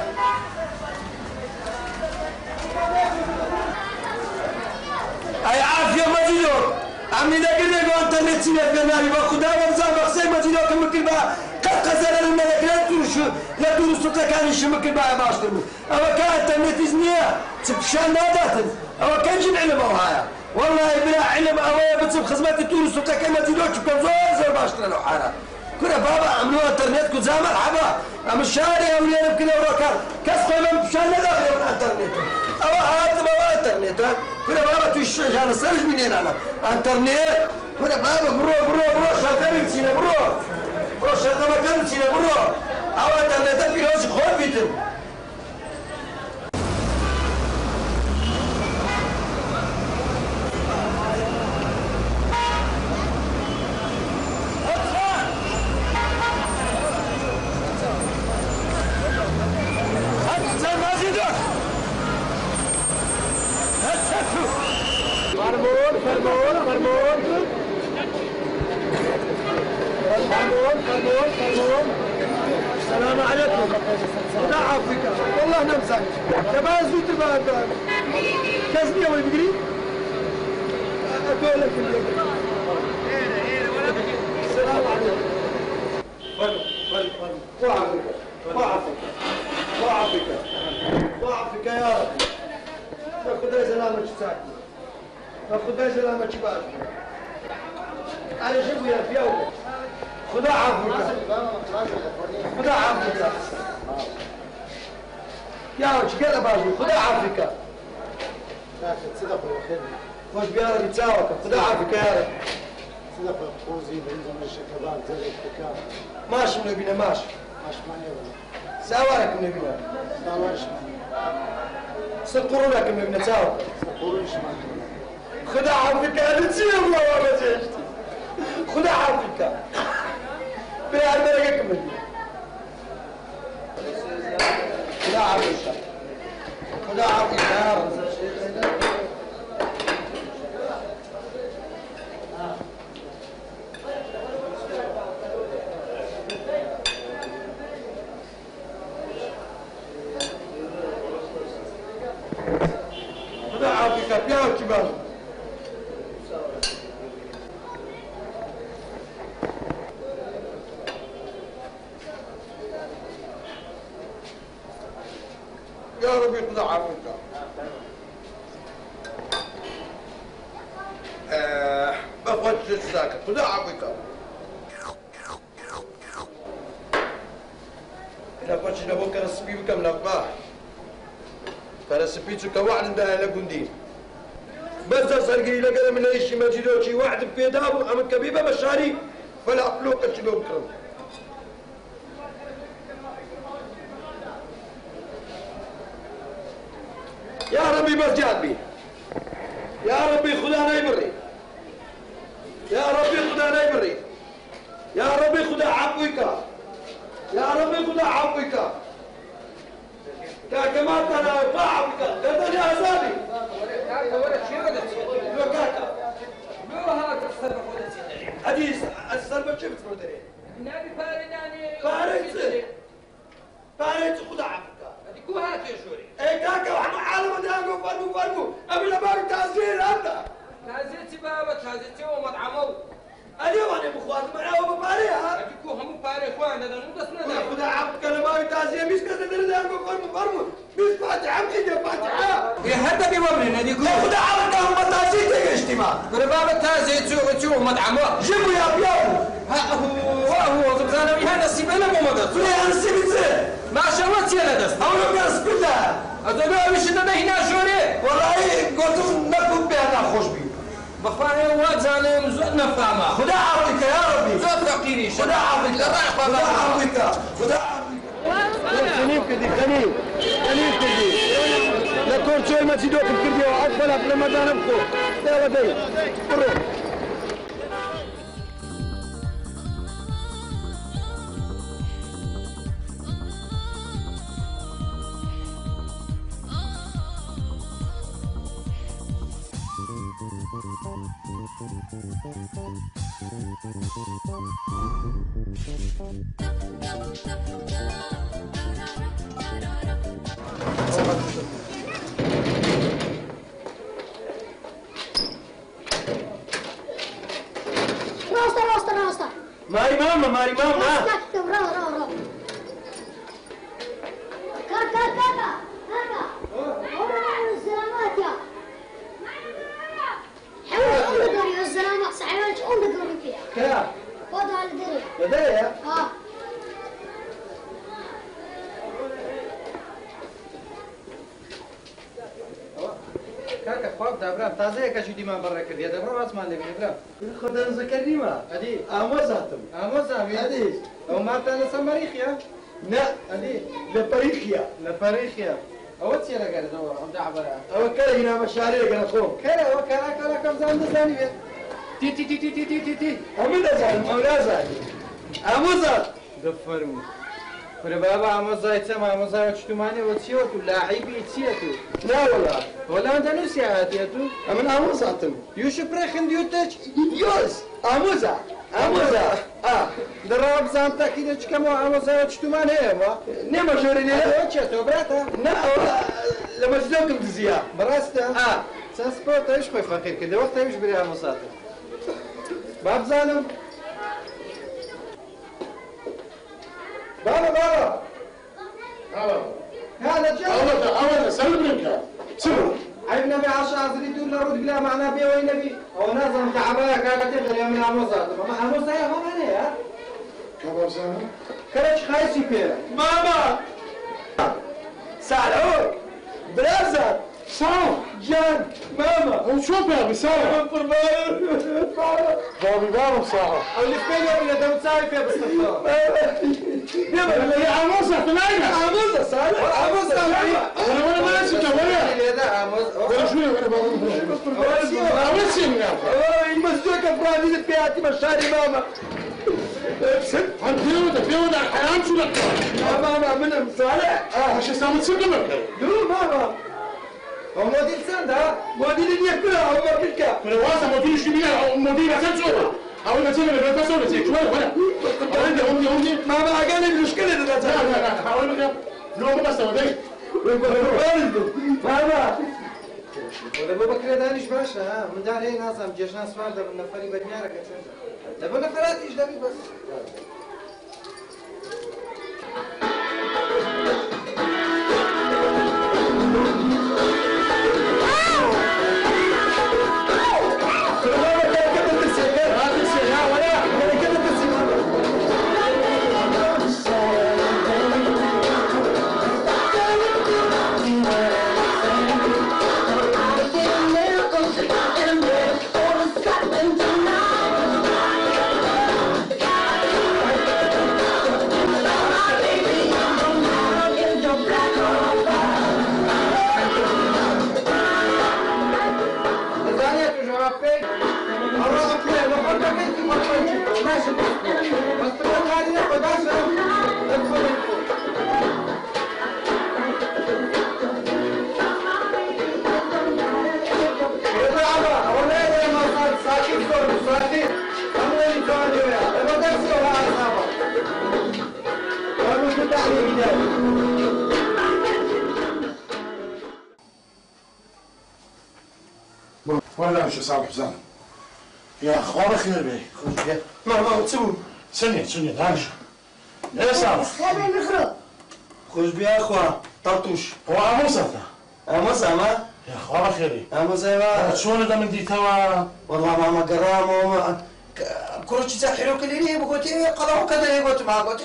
Speaker 2: ئەی عافیە مەجیدۆ ئەمنی دەگرێت بۆ ئەنتەرنێت چینێت بێناوی بە خودا بەمزان بە قسەی مەجیدۆکە مکرد بە قەت قەزەرە لەمەلەکرێت تووش لە دوور سوقەکانیشی مکرد بە باشتر بوو. ئەوە کە ئەنتەرنێتیش نییە چ پیشان ناداتن ئەوە کەنجم علمەوە هایە. والله بلا علم ئەوەیە بچم خزمەتی توور سوقەکەی مەجیدۆکی بکەم زۆر باشترە لەو حالە. كنا بابا عملوا انترنت كنت زعما مرحبا اما الشارع يا ولي كنا وراك كاس قيمه مشان لا غير الانترنت او هذا ما هو انترنت كنا بابا توش انا سرج منين انا انترنت كنا بابا برو شغال نسينا برو شغال ما كان نسينا برو او انترنت في روش خوف بيتم فرمون السلام عليكم لا عافيك والله نمسك تبع زوت البلد كذبيه ولا بقري اقول لك السلام عليكم وعافيك يا رب خداي سلامك ساكن خداي سلامك باش على جنبي يا فياوك خدا عافيك خدا عافيك يا وش كذا باجي خدا عافيك
Speaker 4: صدق وخير
Speaker 2: وش بيارا بيتساوك خدا عافيك يا رب
Speaker 4: صدق خوزي بنزم الشكبان زي الكتاب
Speaker 2: ماشي من بينا ماشي
Speaker 4: ماني ولا
Speaker 2: ساوارك من بينا
Speaker 4: ساواش
Speaker 2: سقرونك من بينا ساوك
Speaker 4: سقروش ماني
Speaker 2: خدا عافيك انا نسيت والله ما زيت خدا عافيك بلا الملك كمل خدا عافيك خدا عافيك يا رب خدا عافيك يا كبار يا ربي خدا عافيك بخوت الساكت خدا عافيك انا كنت نبوك رسبي بكم نقباح فرسبيتو كوعد عندها لقندين بس سرقي لقى من ايش مجدوشي واحد في دابو ام كبيبه مشاري فلا اطلق الشلوك كرم يا ربي بس جاد يا ربي خدا يبري يا ربي خدا يبري يا ربي خدا عفوك يا ربي خدا عفوك كما ترى عفوك قدر يا زابي حديث السلبة شفت مدري
Speaker 7: نبي فارناني
Speaker 2: فارنت خدا عفوك
Speaker 7: كو هات يا شوري
Speaker 2: اي كاكا وحنا عالم دراغو فرمو ابي لبارك تاثير هذا
Speaker 7: تازيتي بابا تازيتي ومطعمو
Speaker 2: اليوم انا مخوات معاه وبباريها
Speaker 7: كو هم باري اخوان هذا مو دسنا
Speaker 2: خدا عفوك انا ما تاثير مش كذا دراغو فرمو مش فاتحه مخيجه فاتحه
Speaker 7: يا هذا بيورينا هذيك
Speaker 2: خدا عفوك هم تاثير اجتماع
Speaker 7: بابا تازيتي ومطعمو
Speaker 2: جيبوا يا بيابو
Speaker 7: ها هو زبزانه هذا السيبنا مو مدد
Speaker 2: يا السبت
Speaker 7: ما شاء الله تيلا دست
Speaker 2: او لو كان سبتها
Speaker 7: هذا مش ده هنا شوري
Speaker 2: والله قلت نكون بها خوش بي
Speaker 7: بخواني وزانه مزودنا فاهمه
Speaker 2: خدا عافيك يا ربي
Speaker 7: زود فقيري
Speaker 2: خدا عافيك
Speaker 7: لا رايح
Speaker 2: خدا عافيك خدا عافيك خنيف كدي خنيف كدي لا كورتشو المسجد كدي وعفوا لا ما دانبكو يلا دي برو
Speaker 8: Thank you.
Speaker 6: راستا
Speaker 2: ماري ماما
Speaker 6: رو كاكا السلامات يا حول الدري السلامات صحيح شو الدري فيها
Speaker 2: كيف؟
Speaker 6: وضع الدري
Speaker 2: بداية؟
Speaker 8: كاكا خواب دابرام تازه کشی دیمان برای کردی دابرام اسمان لبی دابرام
Speaker 2: خدا نذكرني ما
Speaker 8: ادي
Speaker 2: اموزاتم
Speaker 8: اموزامي
Speaker 2: ادي
Speaker 8: او مارتا لسماريخيا
Speaker 2: لا
Speaker 8: ادي
Speaker 2: لبريخيا
Speaker 8: لفريخيا او تسير قال دو عم دعبره
Speaker 2: او كره هنا مشاريع كان اخوهم
Speaker 8: كره وكلا كم زمان ثاني تي تي تي تي تي تي تي
Speaker 2: امين زعل مولا زعل اموزات
Speaker 8: دفرمو ولا بابا اموزاي تما اموزاي تشتماني وتسيوتو لاعبي تسيتو
Speaker 2: لا والله
Speaker 8: ولا انت نسياتيتو
Speaker 2: امن اموزاتم
Speaker 8: يوشو بريخن ديوتش
Speaker 2: يوز اموزا
Speaker 8: دراب زانتا كده كم اموزاي تشتماني ايوا
Speaker 2: نما جوري ليه
Speaker 8: تشتو براتا
Speaker 2: لا لما جدوكم تزيا
Speaker 8: براستا ساسبورت ايش خوي فقير كده وقت ايش بري اموزات باب زانم بابا هذا جاء
Speaker 4: أولا سلم منك سلم
Speaker 8: عيب نبي 10 عزري تقول له رد بلا معنى بيه وين نبي او نازم تعبايا كاكا تغلي من عموزات ما عموزة يا ماما انا يا
Speaker 4: كبر سنة
Speaker 8: كرش خايسي بيه
Speaker 2: ماما سعلوك برازة
Speaker 4: سلام
Speaker 2: جان ماما
Speaker 4: وشو بيها بسالة بابي بابا بصراحة
Speaker 8: او اللي في بالي ولا ده متساوي فيها باستفسار
Speaker 4: هي عموسة تلاقينا
Speaker 2: عموزة صالح عموزة
Speaker 4: ولا ما نسيت ولا
Speaker 8: هذا عموز
Speaker 4: ولا شو ولا بابا عموسة من
Speaker 2: المسجوكة فرادي فيها مشاري ماما
Speaker 4: بيوضع الحياة شو لك
Speaker 2: ماما من صالح
Speaker 4: مش سامي تسلمك
Speaker 2: دو ماما
Speaker 8: هو موديل سندا
Speaker 2: موديل اللي يكبرها هو مكلكة
Speaker 4: من الواسع مدير شمية مدير سنسورة أول ما تسمى البروفيسور زي شوية ولا أولي
Speaker 2: ماما قال لي المشكلة ده
Speaker 4: لا حاول لك لو بس ودي
Speaker 2: ماما
Speaker 8: ولا بابا كده دانش باشا ها من دار هي ناس ام جيش ناس فرده من نفري بدنيارك ده بنا فرات ايش دبي بس
Speaker 4: ولا مش صالح حسام يا اخبار خير بي
Speaker 2: ماما وتسوي
Speaker 4: سنة هاج ايه صالح
Speaker 6: هذا المخرج
Speaker 2: خوش بيا اخوة طرطوش
Speaker 4: هو عموسة
Speaker 2: اموزة ما
Speaker 4: يا اخبار خيري
Speaker 2: اموزة ما
Speaker 4: شلون ده من دي توا
Speaker 2: والله ماما قرام وما كروش تسحلوا كليني بقولتي قلعوا كذا يقولت معاه قلت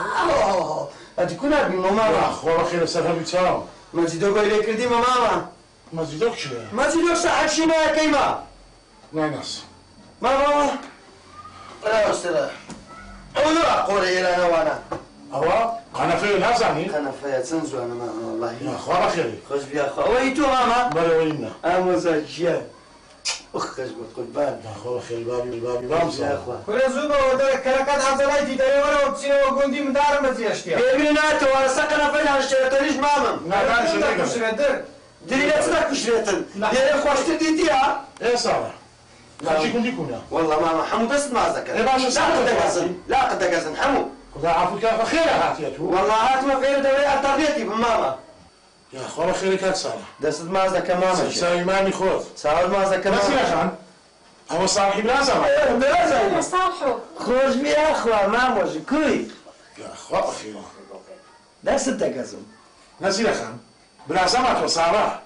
Speaker 2: هذه كنا بالنوم
Speaker 4: يا
Speaker 2: ماما
Speaker 4: اخبار خير سلام بيتساو
Speaker 2: ما زيدوك إليك ردي ماما
Speaker 4: ما زيدوكش
Speaker 2: ما زيدوك صاحب شي ما كيما
Speaker 4: ناس
Speaker 2: ماما لا استاذ ولا قولي انا وانا
Speaker 4: هو انا في ناس يعني
Speaker 2: انا في تنزو انا ماما والله
Speaker 4: يا اخبار خيري
Speaker 2: خوش بيا اخوة ويتو ماما
Speaker 4: برا وينا
Speaker 2: اموزة جيان اخ قلت قلبان
Speaker 4: يا اخبار خير بابي
Speaker 2: يا
Speaker 4: بامسا
Speaker 2: اخوة
Speaker 8: كل زوبا ودرك كركات عزلايتي تري ولا وتسينا وقندي من دار ما زياشتيا
Speaker 2: ابننا تو سكن فين اشتريتنيش ماما
Speaker 4: لا مش
Speaker 8: مش
Speaker 4: هيك
Speaker 8: قدر
Speaker 2: دري لا تصدق شريتن دير خوش تديتيها
Speaker 4: ايه صالح خلشي كنتي كنا
Speaker 2: والله ماما حمو بس ما ذكر
Speaker 4: إيه باشا
Speaker 2: لا قد قزن لا قد قزن حمو
Speaker 4: خذها عفو كيف خير هاتيته
Speaker 2: والله هات ما خير دوي أطريتي بماما
Speaker 4: يا أخوة خيرك هات صالح
Speaker 2: دست ما ذكر ماما
Speaker 4: ساوي مامي خوذ
Speaker 2: ساوي ما ذكر
Speaker 4: بس يا
Speaker 2: ماما
Speaker 4: خان هو صالحي بلازم
Speaker 2: بلازم
Speaker 9: صالحو
Speaker 2: خوش بيا أخوة ماما كوي
Speaker 4: يا أخوة أخيرا
Speaker 2: دست قزن
Speaker 4: نزيل خان بلازمات وصالح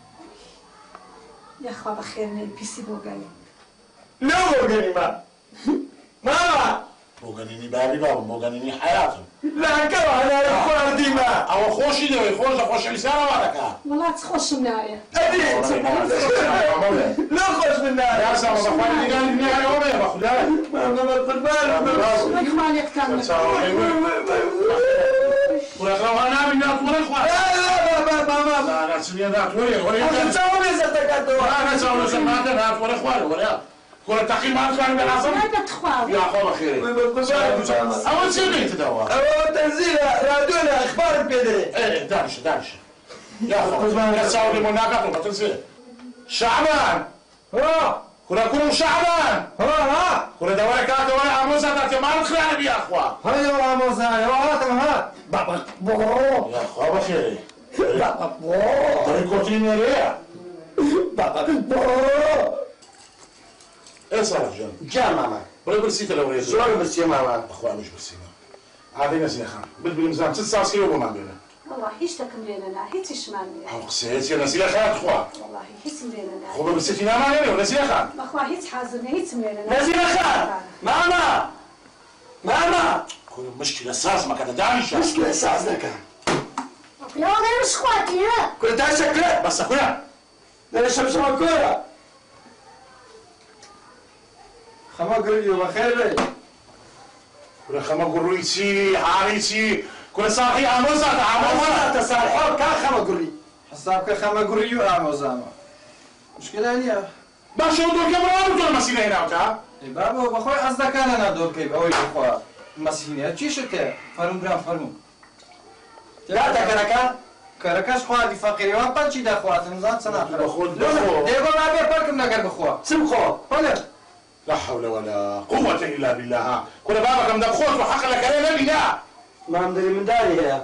Speaker 9: يا اخوة بخير من البيسي بوغاني
Speaker 2: لا بوغاني ماما
Speaker 4: بوغانيني بابي بابا بوغانيني حياتهم
Speaker 2: لا كوا أنا الأخوة ديما
Speaker 4: أو خوشي دوي خوش عيسانا وعلكا
Speaker 9: والله تخش منايا
Speaker 2: أدري لا خوش من النار
Speaker 4: يا سلام بخواني قال لي أنا وما باخذ لا
Speaker 2: ماما بالقربان
Speaker 9: ما اخوانك كامل
Speaker 4: ولا أنا من ناس ولا إخوان
Speaker 2: لا ماما
Speaker 4: لا أنا سمي ناس ولا
Speaker 2: أنا سوي زتكاتو
Speaker 4: أنا سوي زمان ناس ولا إخوان ولا كل تقييم ما كان بالعصر
Speaker 9: لا تخوان
Speaker 4: يا أخوة خير أول شيء بيت دوا
Speaker 2: أول تنزيل راديونا إخبار بيدري
Speaker 4: إيه دانش يا أخوة يا سوي مناقضة ما تنسى شعبان كل شعبان كل دوا كات دوا عموزة ده ما نخلع يا أخوة
Speaker 8: هيا عموزة هات
Speaker 2: بابا
Speaker 4: يا أخوة بخير
Speaker 2: بابا
Speaker 4: طريقتين يا ريا
Speaker 2: بابا
Speaker 4: ايه صار جان؟
Speaker 2: جا ماما
Speaker 4: ولا برسيت لو ريت
Speaker 2: شلون برسي ماما؟
Speaker 4: اخويا مش برسينا هذه نسينا خان بالميزان 6 ساعات كيلو ما بينا
Speaker 9: والله هيش تكملنا هيك شمالنا
Speaker 4: او قسيت يا نسينا خان اخويا
Speaker 9: والله هيك سملنا
Speaker 4: خو برسيتنا ما يلي نسينا خان
Speaker 9: اخويا هيك حازمنا هيك سملنا
Speaker 2: نسينا خان ماما
Speaker 4: كل مشكله اساس ما كانت داعش
Speaker 2: مشكلة أساسنا كان
Speaker 9: لا غير مش اخواتي ها
Speaker 2: كل ده شكله
Speaker 4: بس اخويا
Speaker 2: لا شمس الكورة
Speaker 8: خما قريبي بخير لي
Speaker 4: كل خما قرويتي حاريتي كل صاحي عموزة
Speaker 2: عموزة تصالحوك كان خما قري
Speaker 8: حسابك خما قريو عموزة مشكلة عليا
Speaker 4: باش دور كاميرا ولا مسينا هنا وتا
Speaker 8: بابا بخوي قصدك انا دور كيف اوي بخوا مسيني تشي شتى فرم برام فرمو
Speaker 2: لا تكركا
Speaker 8: كركاش خوا دي فقير وان بانشي دا خوا تنزات سنه
Speaker 4: بخود
Speaker 8: ديغو ما بي بالكم نقر بخوا
Speaker 2: سمخو
Speaker 8: ولا
Speaker 4: لا حول ولا قوة إلا بالله كل بابا كم دخوت وحق لك أنا لا
Speaker 2: ما مدري من داري هي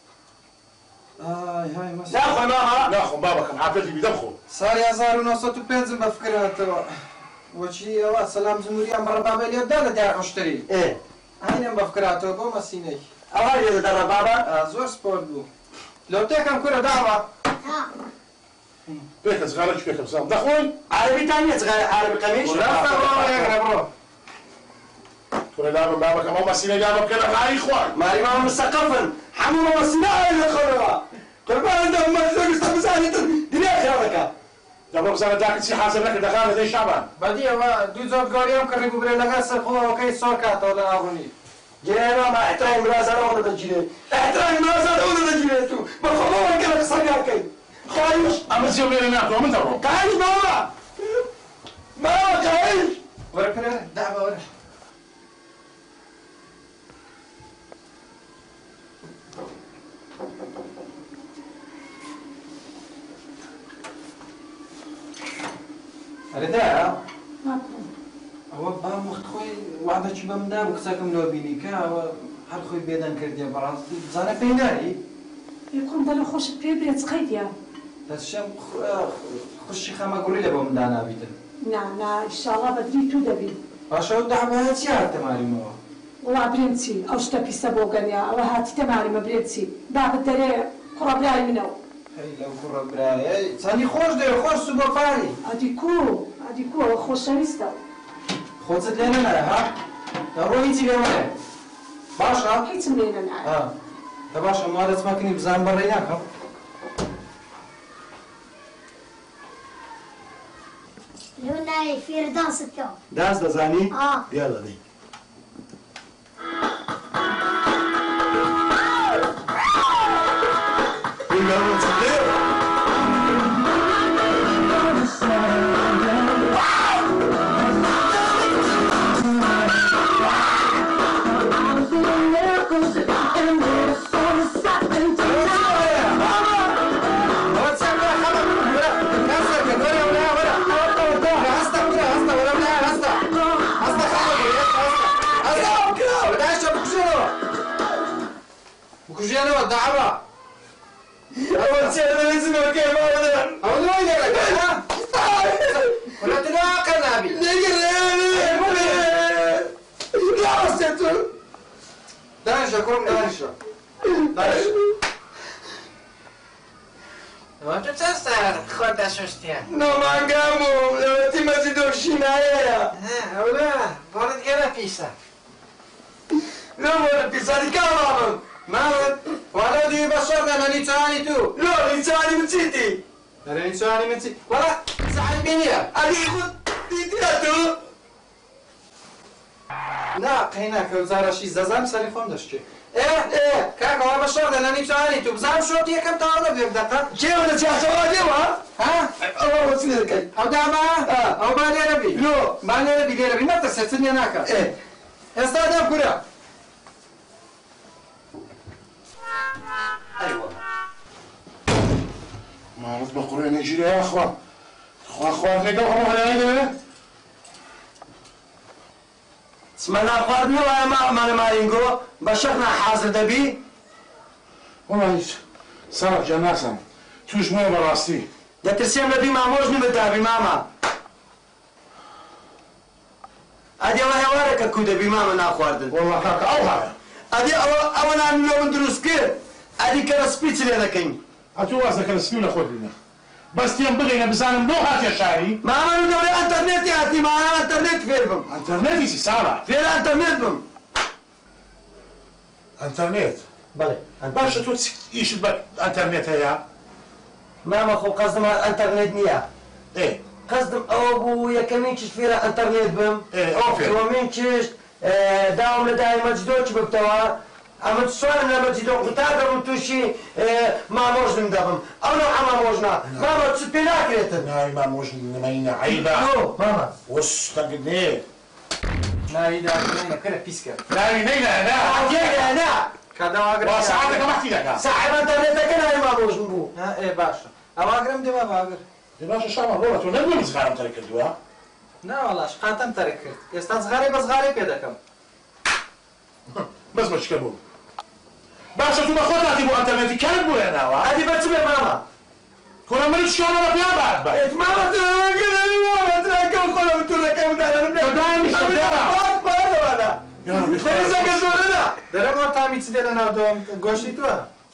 Speaker 8: هاي مس
Speaker 2: لا أخوي ماما
Speaker 4: لا أخو بابا كم عافيتي بدخل
Speaker 8: صار 1905 بفكرها توا وشي يا سلام جمهورية مرة بابا اليوم دانا دار اشتري
Speaker 2: إيه
Speaker 8: هاي بفكرها توا بو مسيني
Speaker 2: أوالي إذا ترى بابا
Speaker 8: زور سبورت بو لو تاكم كرة دعوة
Speaker 4: بيك صغارك بيك بسام دخول
Speaker 2: عربي تانية صغير عربي قميص
Speaker 8: ولا فروا يا برو
Speaker 4: كل بابا كم مسينا جابك كده هاي إخوان
Speaker 2: ماري ماما مستقفا حمو ماما سناء اللي خلوها قربان عندهم ما زوج استمساني دنيا خيرك
Speaker 4: دابا بزاف داك شي حاسب لك دخل زي شعبان
Speaker 8: بدي دو زوج قاريهم كربوا بري لغا سرخوا وكي سوركات ولا أغني
Speaker 2: جينا ما احترام راسنا ولا تجيني احترام راسنا ولا تجيني تو بخلوها كده صياكي خايش
Speaker 4: أما زيو لي ناكل ومن دابا
Speaker 2: خايش ماما خايش
Speaker 8: ورا كره دعوة ورا ردا هو بام وقت خوي وعده شي بام داب وكساكم لو بينيكا هر خوي بيدان كردي براس زانا بيناري
Speaker 9: يكون ضل خوش بيبري تقيديا
Speaker 8: بس شم خشي خما قولي لي بام دانا بيتن
Speaker 9: نعم ان شاء الله بدري تو دبي
Speaker 8: باشا دعوة هاتيار تماري مو
Speaker 9: والله برنتي او شتبي سبوغنيا او هاتي تماري ما برنتي باب الدري قرب لاي منو
Speaker 8: هي لو كرة براي ثاني خوش دير خوش سوبر فاري
Speaker 9: اديكو خوش نيستا
Speaker 8: خوتت لنا ها رويتي لنا باشا
Speaker 9: حيت منين انا
Speaker 8: باشا ما تسمعني بزان بريناك
Speaker 10: لونا في دانس التو
Speaker 2: داس دزاني يلا دي
Speaker 8: ولا بژێنەوە داڕە ئەوە چێنەوە کێ ماوەدەن ئەو دوای دەگەن وڵاتە ناقە نابی ناوەستێتو دانیشە کۆم دانیشە
Speaker 11: واتە چەند سار خۆت دەشتیان
Speaker 8: نۆمانگام و لەوەتی مەجیدۆ شینایەیە
Speaker 11: ئەولا بۆڵت گەرە پیسە
Speaker 8: لۆ بۆرە پیسانی کامامم ماوەت وەڵە دی بەشەر دەمە نیچانی تو لۆ نیچانی بچیتی دەرە نیچانی من چی وەڵە سعی بینیە ئەلی خود دیتیە تو نا قەینا کەوزارەشی زەزان سەری خۆم دەشتێ کاکەوە بەشەر دەنە نیچانی تو بزانم شۆت یەکەم تاوە لە بێ بدەقە کێوە لە چاسەوە دێوە ئەوە وەچی دەکەی ئەو داما ئەو با لێرە بی لۆ با لێرە بی لێرە بی نەتەسێ چنیە ناکە ئێستا دەم کورە
Speaker 4: مامۆس بە قوڕێ نەیژیرە خوا خواردنێکە هەموو هەلایەنەوە
Speaker 2: سمەنا خواردنەوە ماڵمانە مارینگۆ بە شەخنا حازر دەبی
Speaker 4: وەڵا هیچ ساڵح جا ناسم توش مۆ بەڕاستی
Speaker 2: دەترسێم لە دوی مامۆژ نمدابی ماما ئەدی ئەوە هێوارێکە کو دەبی مامە ناخواردن
Speaker 4: وەڵا کاکە ئەو هەیە
Speaker 2: ئەدی ئەوە نان لەون دروست کرد ئەدی کە لە سپیچ لێ دەکەین
Speaker 4: هەتوو واز دەکە لە سپی لە خۆت بینە بەس تێم بگەینە بزانم بۆ هاتیە شاری
Speaker 2: ماما دەورێ ئەنتەرنێتی هاتی ماما ئەنتەرنێت فێر بم
Speaker 4: ئەنتەرنێتی چی ساڵح
Speaker 2: فێر ئەنتەرنێت بم
Speaker 4: ئەنتەرنێت
Speaker 2: بەڵێ
Speaker 4: باشە تۆ ئیشت بە ئەنتەرنێت هەیە
Speaker 2: ماما خۆ قەزم ئەنتەرنێت نییە قەزم ئەوە بوو یەکەمین چشت فێرە ئەنتەرنێت بم دووەمین چشت داوام لە دای مەجدۆچ ببتەوە ئەمە سوانم لە مەجیدۆ قوتار دەبم تووشی مامۆژنم دەبم ئەو نەوعە مامۆژنا ماما چ پێ ناکرێتن
Speaker 4: ناوی مامۆژن نمەینە عەیبە
Speaker 2: ماما
Speaker 4: وەشتەگت نێ
Speaker 8: ناوی داکەینە کەرە پیسکە
Speaker 4: ناوی نەینا
Speaker 2: نا
Speaker 8: کاداواگرم
Speaker 4: وا سەعاتەکە مەحتی دەکا
Speaker 2: ساحب ئەنتەرنێتەکە ناوی مامۆژن بوو
Speaker 8: باشە ئەواگرم دێوە باگر
Speaker 4: باشە شامان ڕۆڵە تۆ نەبووی زغارم تەرە کردووە
Speaker 8: ناوەڵاش قاتەم تەرە کرد ئێستا زغارێ بە زغارێ پێ دەکەم
Speaker 4: بەس بە چکە بوو باشە تو بە خۆت هاتی بۆ ئەنتەرنێتی کارت بۆ هێناوە
Speaker 2: ئەدی بە چ بێ ماما
Speaker 4: کۆنە منی چکۆنەوە پیا بات بە
Speaker 2: ماما تراکە و خۆلە تورەکەم دارم دەریزەکە زۆرەدا
Speaker 8: دەرەمەوە تامی چ دێ لە ناودۆم گۆشتی تووە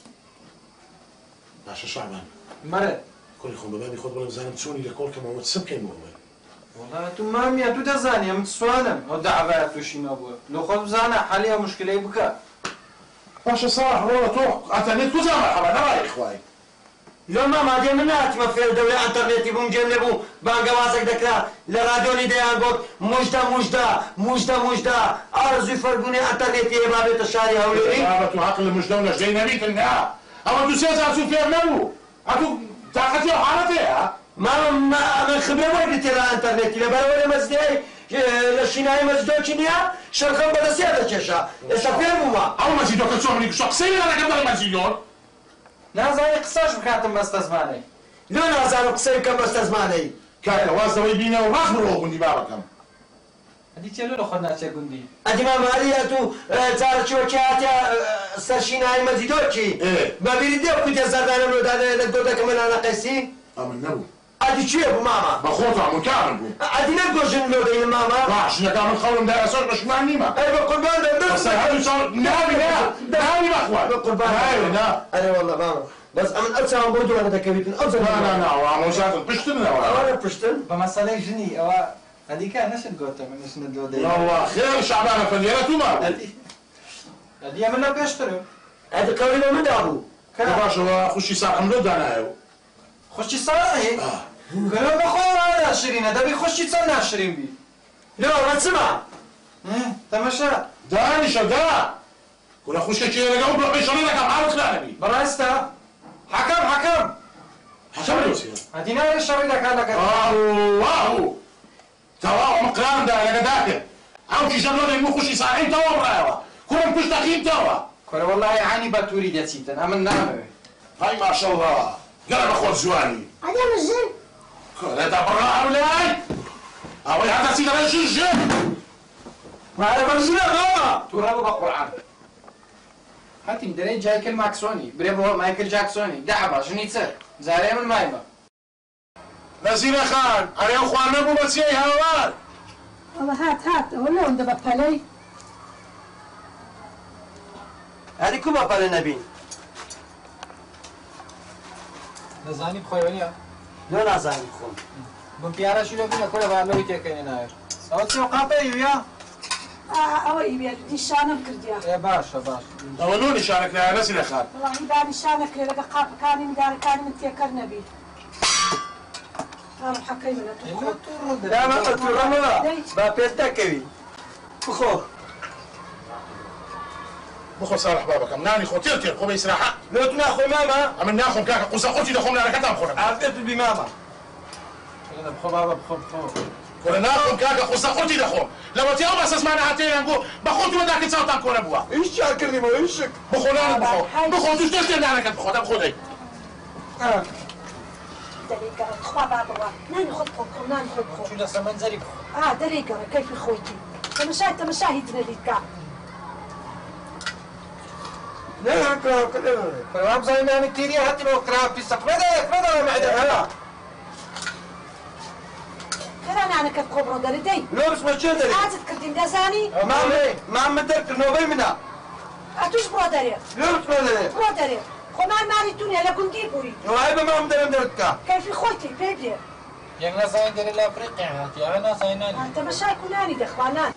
Speaker 4: باشە شامان
Speaker 8: مەرە
Speaker 4: کوڕی خۆم بەبابی خۆت بڵێ بزانم چۆنی لە کۆڵکەمەوە چ بکەین بۆ بڵێ
Speaker 8: وڵا تو مامیە تو دەزانی ئەم سوانم ئەو دەعەبایە تووشیمە بووە لە خۆت بزانە حەلی ئەو مشکلەی بکە
Speaker 4: باشە ساڵح ڕۆڵە تۆ ئەنتەرنێت کجا مەرحەبا نەوای خوای
Speaker 2: لۆ ماما دێ من ناتمە فێر دەورێ ئەنتەرنێتی بووم جێم لێبوو بانگەوازێک دەکرا لە رادیۆنی دەیان گوت موژدە موژدە موژدە موژدە ئارزووی فەربوونی ئەنتەرنێتی هەیە بابێتە شاری هەولێری
Speaker 4: تو حەقل لە مژدە و لەژدەی نەبیتن نا ئەوە دو سێ جار چوو فێر نەبوو ئەتوو تاقەتی ئەو حالەت هەیە
Speaker 2: ماما ئەمە خبرە وەرگری تێرە ئەنتەرنێتی لەبەرەوە لە مەزدەی لە شینای مەجدۆکی نییە شەرخەم بەدەستیا دەکێشە ئێستا پێم بوومە
Speaker 4: ئەو مەجیدۆکە چۆن منی کوشە قسەی لە دەکەم دەڵێ مەجیدۆر
Speaker 8: نازانی قسەش بکاتم بەستە زمانەی
Speaker 2: لۆ نازانم قسەی بکەم بەستە زمانەی
Speaker 4: کاکە وازەوەی بینە و ڕاست بڕۆ گوندی بابەکەم
Speaker 8: ئەدی چێلو لە خۆت ناچێ گوندی
Speaker 2: ئەدی ماماریە تو جارچۆکی هاتیا سەرشینای مەجیدۆکی بەبیری دێ کوتێ زەردانە لۆدانە لە گۆدەکە منانە قەیسی
Speaker 4: ئەمن نەبوو
Speaker 2: ئەدی کوێ بوو ماما
Speaker 4: بە خۆت ئەمونکارم بوو
Speaker 2: ئەدی نەگۆژن لۆدەین ماما
Speaker 4: ژنەکە من خەڵم دایەسەر بەشمان نیمە
Speaker 2: ئەی بە قوربان
Speaker 4: بەسەر هەردوو چاڵ ناوی ناوی بەخوا
Speaker 2: بە قوربان
Speaker 4: نا
Speaker 2: ئەرێ وەڵڵە ماما بەس ئەمن ئەو چاوم بۆ دووانە دەکەویتن ئەو
Speaker 4: نا ئامۆژاتن پشتنەوە
Speaker 2: ئەوانە پشتن
Speaker 8: بە مەسەلەی ژنی ئەوە ئەدیکە نەشت گۆتە من نشنە دۆدەی
Speaker 4: والله خێر شعبانە فەنیێرە توما
Speaker 8: ئەدی ئەمە لەو پێشترم
Speaker 2: ئەدی قەوی لە مندا بوو
Speaker 4: کە باشەوە خوشی ساقم لۆ دانایە
Speaker 8: خوشی ساڵی گەلۆ بەخۆ ناشرینە دەبی خوشی چەند ناشرین بی
Speaker 2: لۆ ئەمە چما
Speaker 8: تەمەشا
Speaker 4: دانیشە دا کورە خوشکێکی لەگەڵ بڵ پێشەڵی دەکەم حاڵت خلانەبی
Speaker 8: بەڕاستە حەکەم حەکەم
Speaker 4: حەکەم دۆسیە
Speaker 8: ئەدی ناوێ شەڕی دەکات لەگەڵ
Speaker 4: الله تەواو مقراندا لەگە داکرد ئەو کیژەم لۆ دەیمو خوشی ساقیم تەواو بڕایەوە کوڕم پشت دەقیمتەوە
Speaker 8: کورە وەڵڵاهی عانی بە تووری دەچیتن ئەمن نامەوێ
Speaker 4: های ماشەڵڵا گەڵە بە خۆت جوانی
Speaker 10: هذا مزن
Speaker 4: کۆرەدا بڕا هەولای ئەوەی هەدەچی دەڵێ ژژ
Speaker 2: مارە بەرژنە ماما
Speaker 8: تووڕە بە قورعان هاتیم دەرەی جایکل ماکسۆنی برێ بۆ مایکل جاکسۆنی دەعبا ژنی چەر زارێ من مایمە
Speaker 4: نەزیرە خان ئەرێ خوان نەبوو بە چیەی هاوار
Speaker 9: ئەوە هات ئەوە لەوەندە بە پەلەی
Speaker 2: هەری کو بە پەلە نەبین
Speaker 8: نەزانی بخۆیەوە نییە
Speaker 2: لۆ نازانی بخۆم
Speaker 8: بم پیارەشی لۆ بینە کۆلە بارلەوەی تێکەینە ناوێت ئەوە چێ قاپەیە
Speaker 9: ئەوە ئیوێت نیشانم کردیا
Speaker 8: باشە
Speaker 4: ئەوە نۆ نیشانەکرایە نەزیرە خان
Speaker 9: وڵاهی با نیشانەکرێ لەگە قاپەکانی ندارەکانی من تێکەر نەبی حەکەی منە
Speaker 2: دامە با پێت دەکەوی بخۆ
Speaker 4: بخۆ ساڵح بابەکەم نانی خۆ تێر تێر خۆ بە ئیسراحە
Speaker 2: لۆت ناخۆی مامە
Speaker 4: ئەمن ناخۆم کاکە قوسە قوتی دەخۆم لارەکەتان بخۆرم
Speaker 2: ئافێت بی مامە
Speaker 8: بخۆ بابە بخۆ
Speaker 4: کۆرە ناخۆم کاکە قوسە قوتی دەخۆم لەوەتی ئەو بەسەسمانە هاتێنان گۆ بە خۆتوەدا کە چاوتان کۆنە بووە
Speaker 2: هیچ چار کردیمەوە هیچ
Speaker 4: بخۆ نانت بخۆ توش دەست تێر نانەکەت بخۆ دەم خۆدەی
Speaker 9: دەرەی گەڕێ خوا با بڕوا نانی خۆت بخۆ نانی خۆت بخۆ
Speaker 8: چوو لەسەر مەنزەری بخۆ
Speaker 9: دەرەی گەڕێ کەیفی خۆیتی تەمەشا هیچ نەدیت کە
Speaker 8: بەوام بزانانی تیری هاتی بۆ کرا پیسە فرەدەوە مەعدە هەلا
Speaker 9: خێرا نانەکەت بخۆ بڕۆ دەرە دەی
Speaker 2: لۆ بچمە چێ دەرێ
Speaker 9: حاجت کردین دەزانی
Speaker 2: مامە دەرکردنەوەی منە
Speaker 9: ئەتوش بڕۆ دەرێ
Speaker 2: لۆ بچمە دەرێ
Speaker 9: بڕۆ دەرێ خۆمان ماری تونێ لە گوندی بووی
Speaker 2: وای بە مام دەرم دەرکە
Speaker 9: کەیفی خۆیتی پێ بێ
Speaker 8: یەک نەزانین دەرێ لە ئەفریقیا هاتی ئەوە نازانین نانی
Speaker 9: تەمەشای کونانی دەخوانان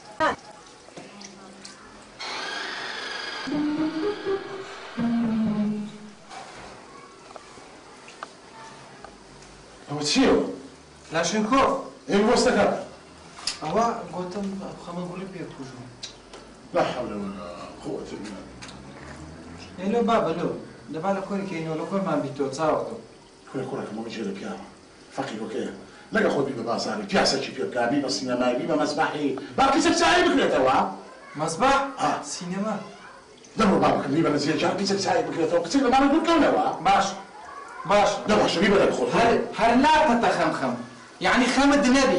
Speaker 4: ئەوە چییە؟
Speaker 8: لاشنکۆف
Speaker 4: ئێوە وەستەکە
Speaker 8: ئەوە گۆتم خەمەگوڵی پێ بکوژم
Speaker 4: لا حول ولا قوة إلا بالله
Speaker 8: لۆ بابە لۆ دەبا لە کۆری کەینەوە لە کۆرمان بیتۆ چاوەتەوە
Speaker 4: کۆرەکەم ئەوە جێرە پیاوە فەقی وەکەیە لەگە خۆت بی بە بازاری پیاسەکی پێ بکا بی بە سینەمای بی بە مەسباحی با پیسە چای بکرێتەوە
Speaker 8: مەسباح سینەما
Speaker 4: دەمڕۆ بابەکەم بی بە نەزیە جار پیسە چای بکرێتەوە کچێک لەمانە دوورکەونەوە
Speaker 8: باش
Speaker 4: نەباشە بی بەدە بخۆت
Speaker 8: هەر ناتەتە خەم یعنی خەمت نەبی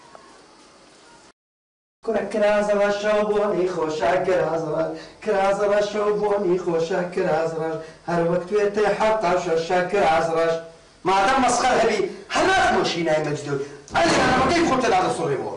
Speaker 2: کرازەوە شەو بۆنی خۆشە کرازەوە شەو بۆنی خۆشە کرازڕەش هەر وەک توێتە حەتا شەشە کرازڕەش مادەم مەسخەر هەبی هەناک مۆشینای مەجدود ئەلێنەوەکەی خۆتە لا دەسوڕێەوە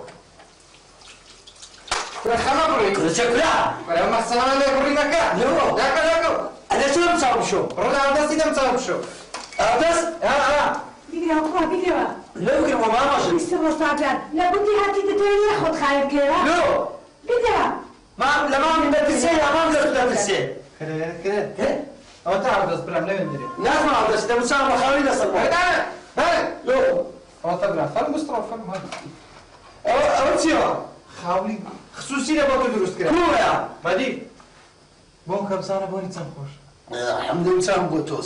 Speaker 8: خەمە بڕی
Speaker 2: چەکرا
Speaker 8: بەرەو مەسەڵە لێ بڕی نەکە داکە
Speaker 2: ئەلێ چۆن چاو بشۆ
Speaker 8: ڕۆدا دەستی دەم چاو بشۆ
Speaker 2: دەست
Speaker 9: بیگرەوە خوا بیگرەوە
Speaker 2: لێ بگرەوە مامەشم
Speaker 9: بیستە ڕۆستاجان لە گوندی هاتی دەتوێنی خۆت خایر بکەوە
Speaker 2: لۆ
Speaker 9: بیگرە
Speaker 2: لە مامی بەترسێ ئەمام لە تو دەترسێ
Speaker 8: ئەوە تا دەست برام لەوێن دەرێ
Speaker 2: نازمە دەست دەموچان بە خاوی لەسەر لۆ
Speaker 8: ئەوە تا برا فەرم مستڕۆ فەرم
Speaker 2: ئەوە چیەوە
Speaker 8: خاولی خصوصی لە بۆ تۆ دروست کرا
Speaker 2: کوڵەیە
Speaker 8: بەدی بۆم کە بزانە بۆنی چەند خۆش
Speaker 2: حەمدوچان بۆ تۆس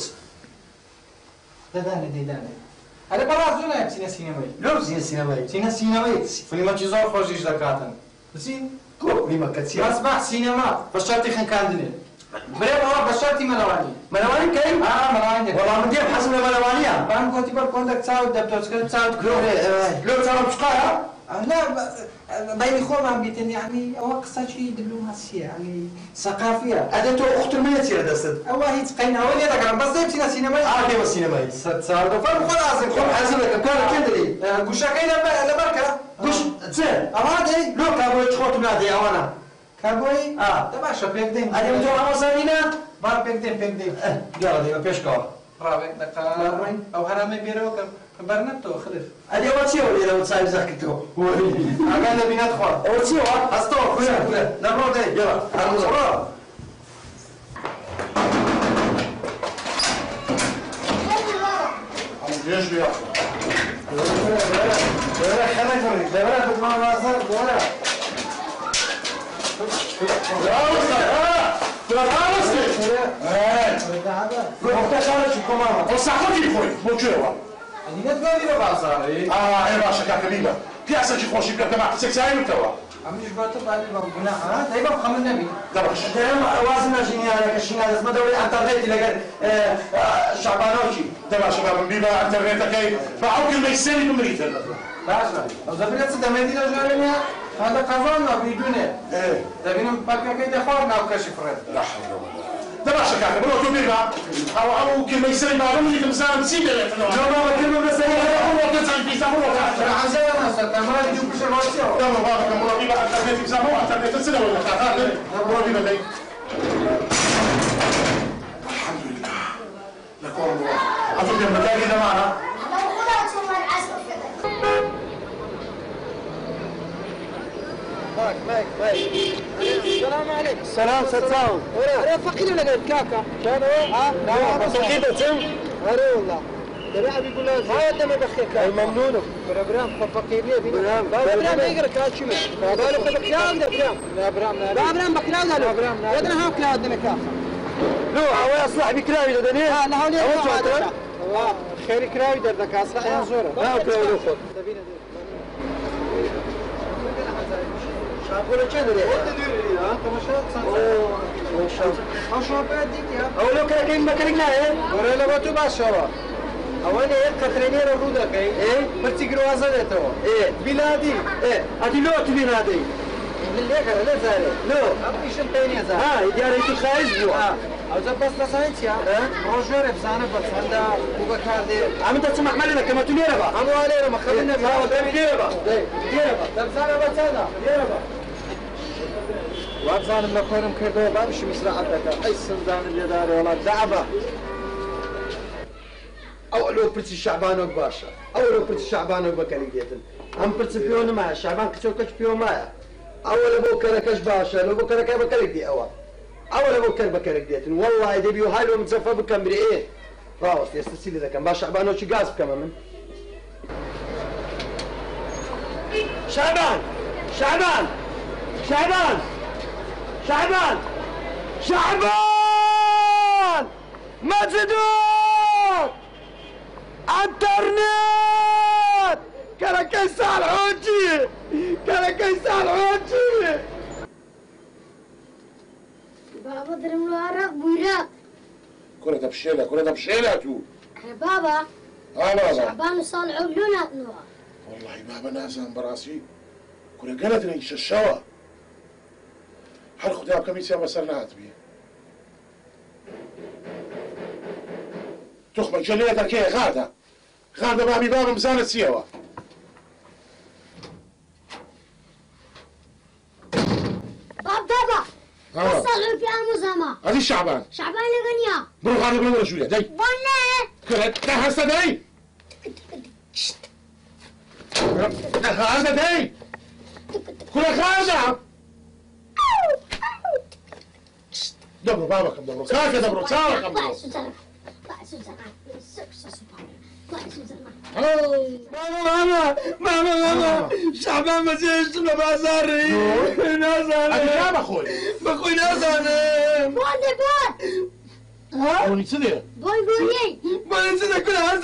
Speaker 8: دەدانێ هەرە بەڕاست زۆر نایە بچینە سینەمایی
Speaker 2: لۆ بزینە سینەمایی
Speaker 8: چینە سینەمایی فیلمەکی زۆر خۆشیش دەکاتن بچین
Speaker 2: فیلمەکە چییە
Speaker 8: مەسباح سینەما بە شەرتی خەنکاندنێ برێ بەوە بە شەرتی مەلەوانی
Speaker 2: مەلەوانی کەین
Speaker 8: مەلەوانی
Speaker 2: وەڵام من دێم حەزم لە مەلەوانیە
Speaker 8: بان گۆتی بەر کۆندەك چاوت دەبتۆچکرد چاوت
Speaker 2: لۆ چاوم چقایە
Speaker 8: لا بینی خۆمان بیتن یعنی ئەوە قسەکی دیپلۆماسیە ینی سەقافیە
Speaker 2: ئەدە تۆ ئوخترمەیە چیە دەستت
Speaker 8: ئەوە هیچ قەیناوە لێ دەکەم بەس دەی بچینە سینەمای
Speaker 2: ئادێمە سینەمایی
Speaker 8: سەردەفەر خۆ لازم
Speaker 2: خۆم حەزم دەکەم کارە کێ دەری
Speaker 8: گوشەکەی لەبەرکە
Speaker 2: گوش چێ
Speaker 8: ئەوە دەی
Speaker 2: لۆ کابۆی خۆتم نادەی ئەوانە
Speaker 8: کابۆی دەباشە پێک دەین
Speaker 2: ئەدێم تۆ ئەمەزانینە
Speaker 8: با پێک دەین
Speaker 2: گەڵە دەیوە پێشکەوە
Speaker 8: ڕاوێک دەکەڕین ئەو هەرامەی بێرەوە کە بەرنەبتەوە خلف
Speaker 2: ئەدێوە چیەوە لێرەوە چاوی زاکردەوە
Speaker 8: ئاگان لە بینەت خوا
Speaker 2: ئەوە چیەوە
Speaker 8: هەستەوە خوێن
Speaker 2: نەڕۆ دەی گەڵە هەرموزە
Speaker 4: ليش بيا؟
Speaker 2: دورة خمس مرات دورة بدمع مازال دورة مختشارة شو كمان
Speaker 4: وساعتك يخوي مو شو
Speaker 8: أني نتقولي ببعضاري
Speaker 4: إيه باشا كاكبيبة بياسة شي خوشي بكا ما تسك سايم توا
Speaker 8: عميش باتو بعد بقولنا دايما بخمر النبي
Speaker 4: دبش
Speaker 2: دايما وازن جينيا كشينا اسمه دوري انترنت لقى شعبانوشي
Speaker 4: دبا شباب بيبا انترنت كي فعوك الميساني بمريتل
Speaker 8: باشا لو زبلت دمدي لو جارنيا هذا قضانا بدونه.
Speaker 4: ايه
Speaker 8: دبينا بقى كده خورنا وكشف رد.
Speaker 4: لا حول ولا قوة. دبا شكاك بروح تبيها او كلمه يسري معلومه اللي كمسان نسيب لا
Speaker 8: ما كلمه بس
Speaker 4: هو تنسى في سامو
Speaker 8: عزانا ستمر دي كل شيء
Speaker 4: لا ما بقى مرابي بقى انترنت في سامو انترنت تسلا ولا تعال مرابي بدي الحمد لله لكم عطوا كم بدايه كده معنا
Speaker 2: مايك السلام عليكم. السلام ستاون. أنا فقير ولا قال كاكا؟ كان هو؟ لا بس كده تم. أنا والله. تبع بيقول لك هاي دم بخيك. الممنون. برنامج فقير ليه فينا؟ برنامج يقرأ كذا شيء. قالوا بكلاود برنامج. لا برنامج بكلاود لا برنامج. يدنا هم كلاود دم كاكا. لو هو أصلح بكلاود دني. لا هو ليه؟ خير كلاود دردك أصلح يا زورة. لا كلاود خود. شافونا كذا ليه؟ ها تمشى ما شاء الله. أشوف بعديك يا. أولو كذا كين مكاننا إيه؟ ولا لا بتو باشوا. أولي كثريني الرودة كي. إيه؟ بتيجروا أزلته. إيه؟ بلادي. إيه؟ أدي لو تبي نادي. اللي كذا لا زاري. لو. أبغى شن تاني زاري. ها يداري تخايز بوا. أو زبط لسانيت يا. رجور بزانة بس عنده بوكار دي. عم تسمع مالنا كما تنيره بقى. عمو علينا ما خلينا بقى. ده بيديره بقى. ديره بقى. بزانة بزانة. ديره بقى. وابزان المكورم كردو بامشي مسرع عندك اي سندان اللي داري والله دعبه اولو برتي شعبانو باشا اولو برتي شعبانو بكري ديتن ام برتي بيون ما شعبان كتوكش بيون ما اول ابو كركش باشا لو ابو كرك بكري دي اول ابو كر بكري ديتن والله دي بيو هاي لو متزفه بكمري ايه راوس يستسيل اذا كان باشا شعبانو شي غاز كمان من شعبان شعبان شعبان شعبان شعبان مجدود انترنت كركيس الحوجي كركيس الحوجي
Speaker 10: بابا درم له عرق بويراك
Speaker 4: كرة بشيلة تو
Speaker 10: بابا
Speaker 4: بابا
Speaker 10: شعبان وصالح عقلونا نوع
Speaker 4: والله بابا نازم براسي كرة قالت لي الشوا هل خدها بكميسيا مسرنات بيه تخبر جلية تركيه غادة بابي بابا مزانة سيوا
Speaker 10: بابا وصلوا في أموزما
Speaker 4: هذه شعبان
Speaker 10: لغنيا
Speaker 4: بروح هذا بلونا شوية داي
Speaker 10: بنا
Speaker 4: كرة هسه داي هذا داي كرة غادة دبرو بابك دبرو كاكا دبرو ساوك
Speaker 2: ماما شعبان ما زيش لنا بازاري نازاني
Speaker 4: أنا بخوي
Speaker 2: نازاني
Speaker 4: بوني تسدي
Speaker 10: بوني
Speaker 2: تسدي كلها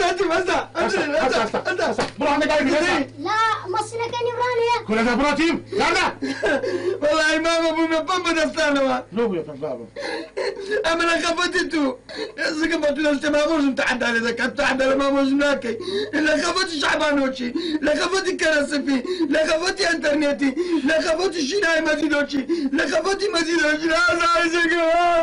Speaker 2: هسه
Speaker 4: بروح عندك قاعد
Speaker 10: لا مصنا كان يبراني
Speaker 4: كل هذا براتيم لا
Speaker 2: والله ماما بومي بابا دستانا
Speaker 4: لو يا بابا
Speaker 2: اما انا خفتتو زقبت ناس ماموز متعدى على ذاك متعدى على ماموز ناكي لا خفت شعبانوشي لا خفت كراسفي لا خفت انترنتي لا خفت شناي مزيدوشي لا خفت مزيدوشي لا عايزك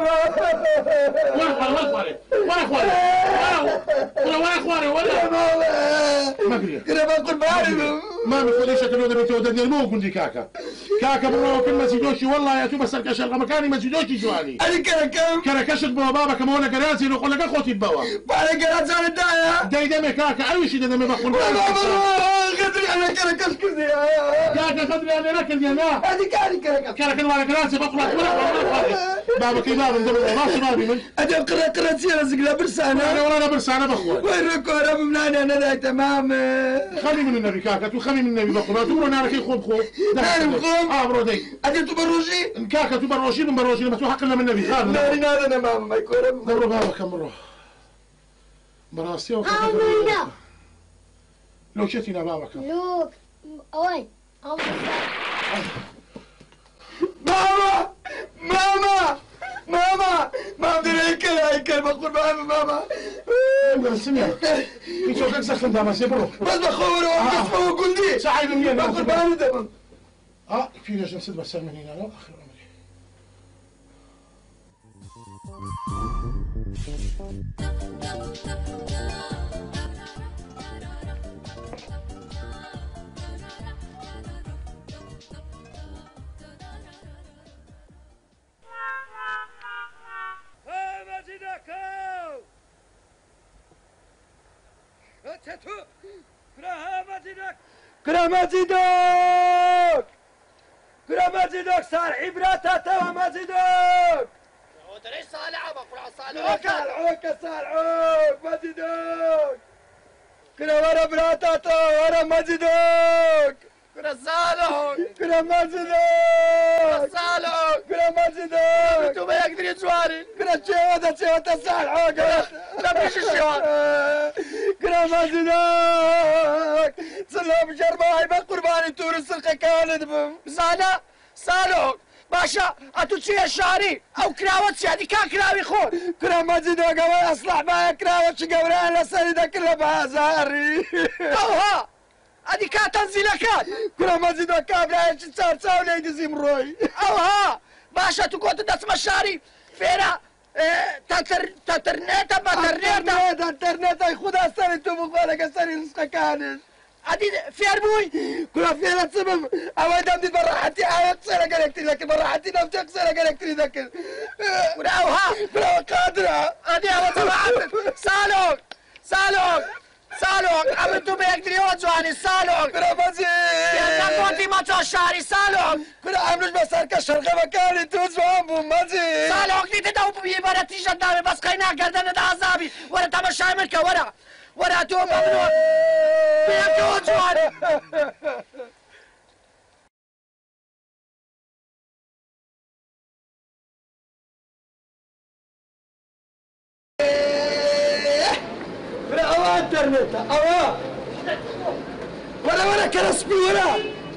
Speaker 4: ولا ما قريب
Speaker 2: كده بقول بعرف
Speaker 4: ما بفضيش تلو ده بتودني المو كنت كاكا برو كل مسجوشي والله يا تو بس الكشل مكاني مسجوشي جواني
Speaker 2: انا كركم
Speaker 4: كشت بابا كما انا قراسي لو قلنا اخوتي البوا
Speaker 2: بعد قرات انا
Speaker 4: داي دمي كاكا اي شيء دمي بقول
Speaker 2: قدري انا كركش كذي
Speaker 4: كاكا قدري انا ركز يا نا
Speaker 2: هذه
Speaker 4: كركن وانا قراسي بقول بابا كي بابا ندبر راسي بابي من
Speaker 2: اجي قرات سيره زقلا برسانه
Speaker 4: انا ولا برسانه بخوي
Speaker 2: وين ركوره من انا ذا تمام
Speaker 4: خلي من النبي كاكا تو خلي من النبي بقول تقولوا انا كي خوب
Speaker 2: نعم خوب
Speaker 4: برو داي
Speaker 2: اجي تبروشي
Speaker 4: كاكا تبروشي من بروشي ما تو حق لنا من النبي خالد
Speaker 2: لا انا ماما ما يكون
Speaker 4: دبروا بابا كم روح براسي لو شتينا بابا كم
Speaker 10: لوك اوي
Speaker 2: ماما هيكل بقول ماما
Speaker 4: سمع يشوفك سخن دام سيبرو
Speaker 2: بس بخور وقف وقول لي
Speaker 4: سعيد منين
Speaker 2: بقول
Speaker 4: في رجل سد بس من هنا لو آخر عمري.
Speaker 2: كرا مازيدوك كرا مازيدوك صالحي براتا توا مازيدوك
Speaker 3: ودري صالحة بقول صالحوك
Speaker 2: صالحوك مازيدوك كرا ورا براتا توا ورا مازيدوك
Speaker 3: كرا صالحوك
Speaker 2: كرا مازيدوك
Speaker 3: صالحوك
Speaker 2: كرا مازيدوك
Speaker 3: انتو ما يقدر جواري
Speaker 2: كرا تشيوتا صالحوك
Speaker 3: لا بيش الشوار
Speaker 2: كرا مازيدوك سلام جرباي بقرباني تور السرقة كانت بم
Speaker 3: صالحوك باشا اتو تشي الشعري او كراوت شادي كان كراوي خور
Speaker 2: كرا مازيدوك اوي اصلح بايا كراوت شقوران لسني كلها بازاري
Speaker 3: اوها هذه كانت تنزيلكات
Speaker 2: كرا مازيدوك كابرايش صار ساولي دزيم روي
Speaker 3: اوها باشا تقول تدسم الشعري فيرا تترنيتا
Speaker 2: انترنت خذها سنة تبغالك سنة رزقة كانت
Speaker 3: هذه فيربوي
Speaker 2: كلها فيها سبب أول دم دي براحتي أقصر قلقتي لكن براحتي نفسي أقصر قلقتي لكن
Speaker 3: وراوها
Speaker 2: كلها قادرة
Speaker 3: هذه أول طبعا سالوك عملتوا بيقدر يوجواني سالوك
Speaker 2: كلها مزيد
Speaker 3: يلا قلتي ما تشاري سالوك
Speaker 2: كلها عملوش بسار كشرقة مكاني توزوان بو مزيد
Speaker 3: سالوك دي تدو بيبارة تيجا دامي بس قينا قردن دا عذابي ورا تمشى عملك ورا تو ممنوع بيقدر يوجواني
Speaker 2: أوا انترنت أوا ولا كرسبي ولا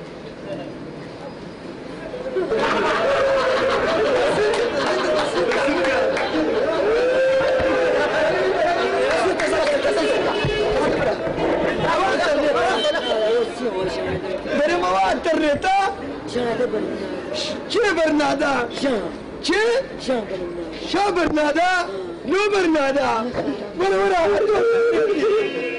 Speaker 2: بريم أوا انترنت شو برنادا شو برنادا نو برنادا ولا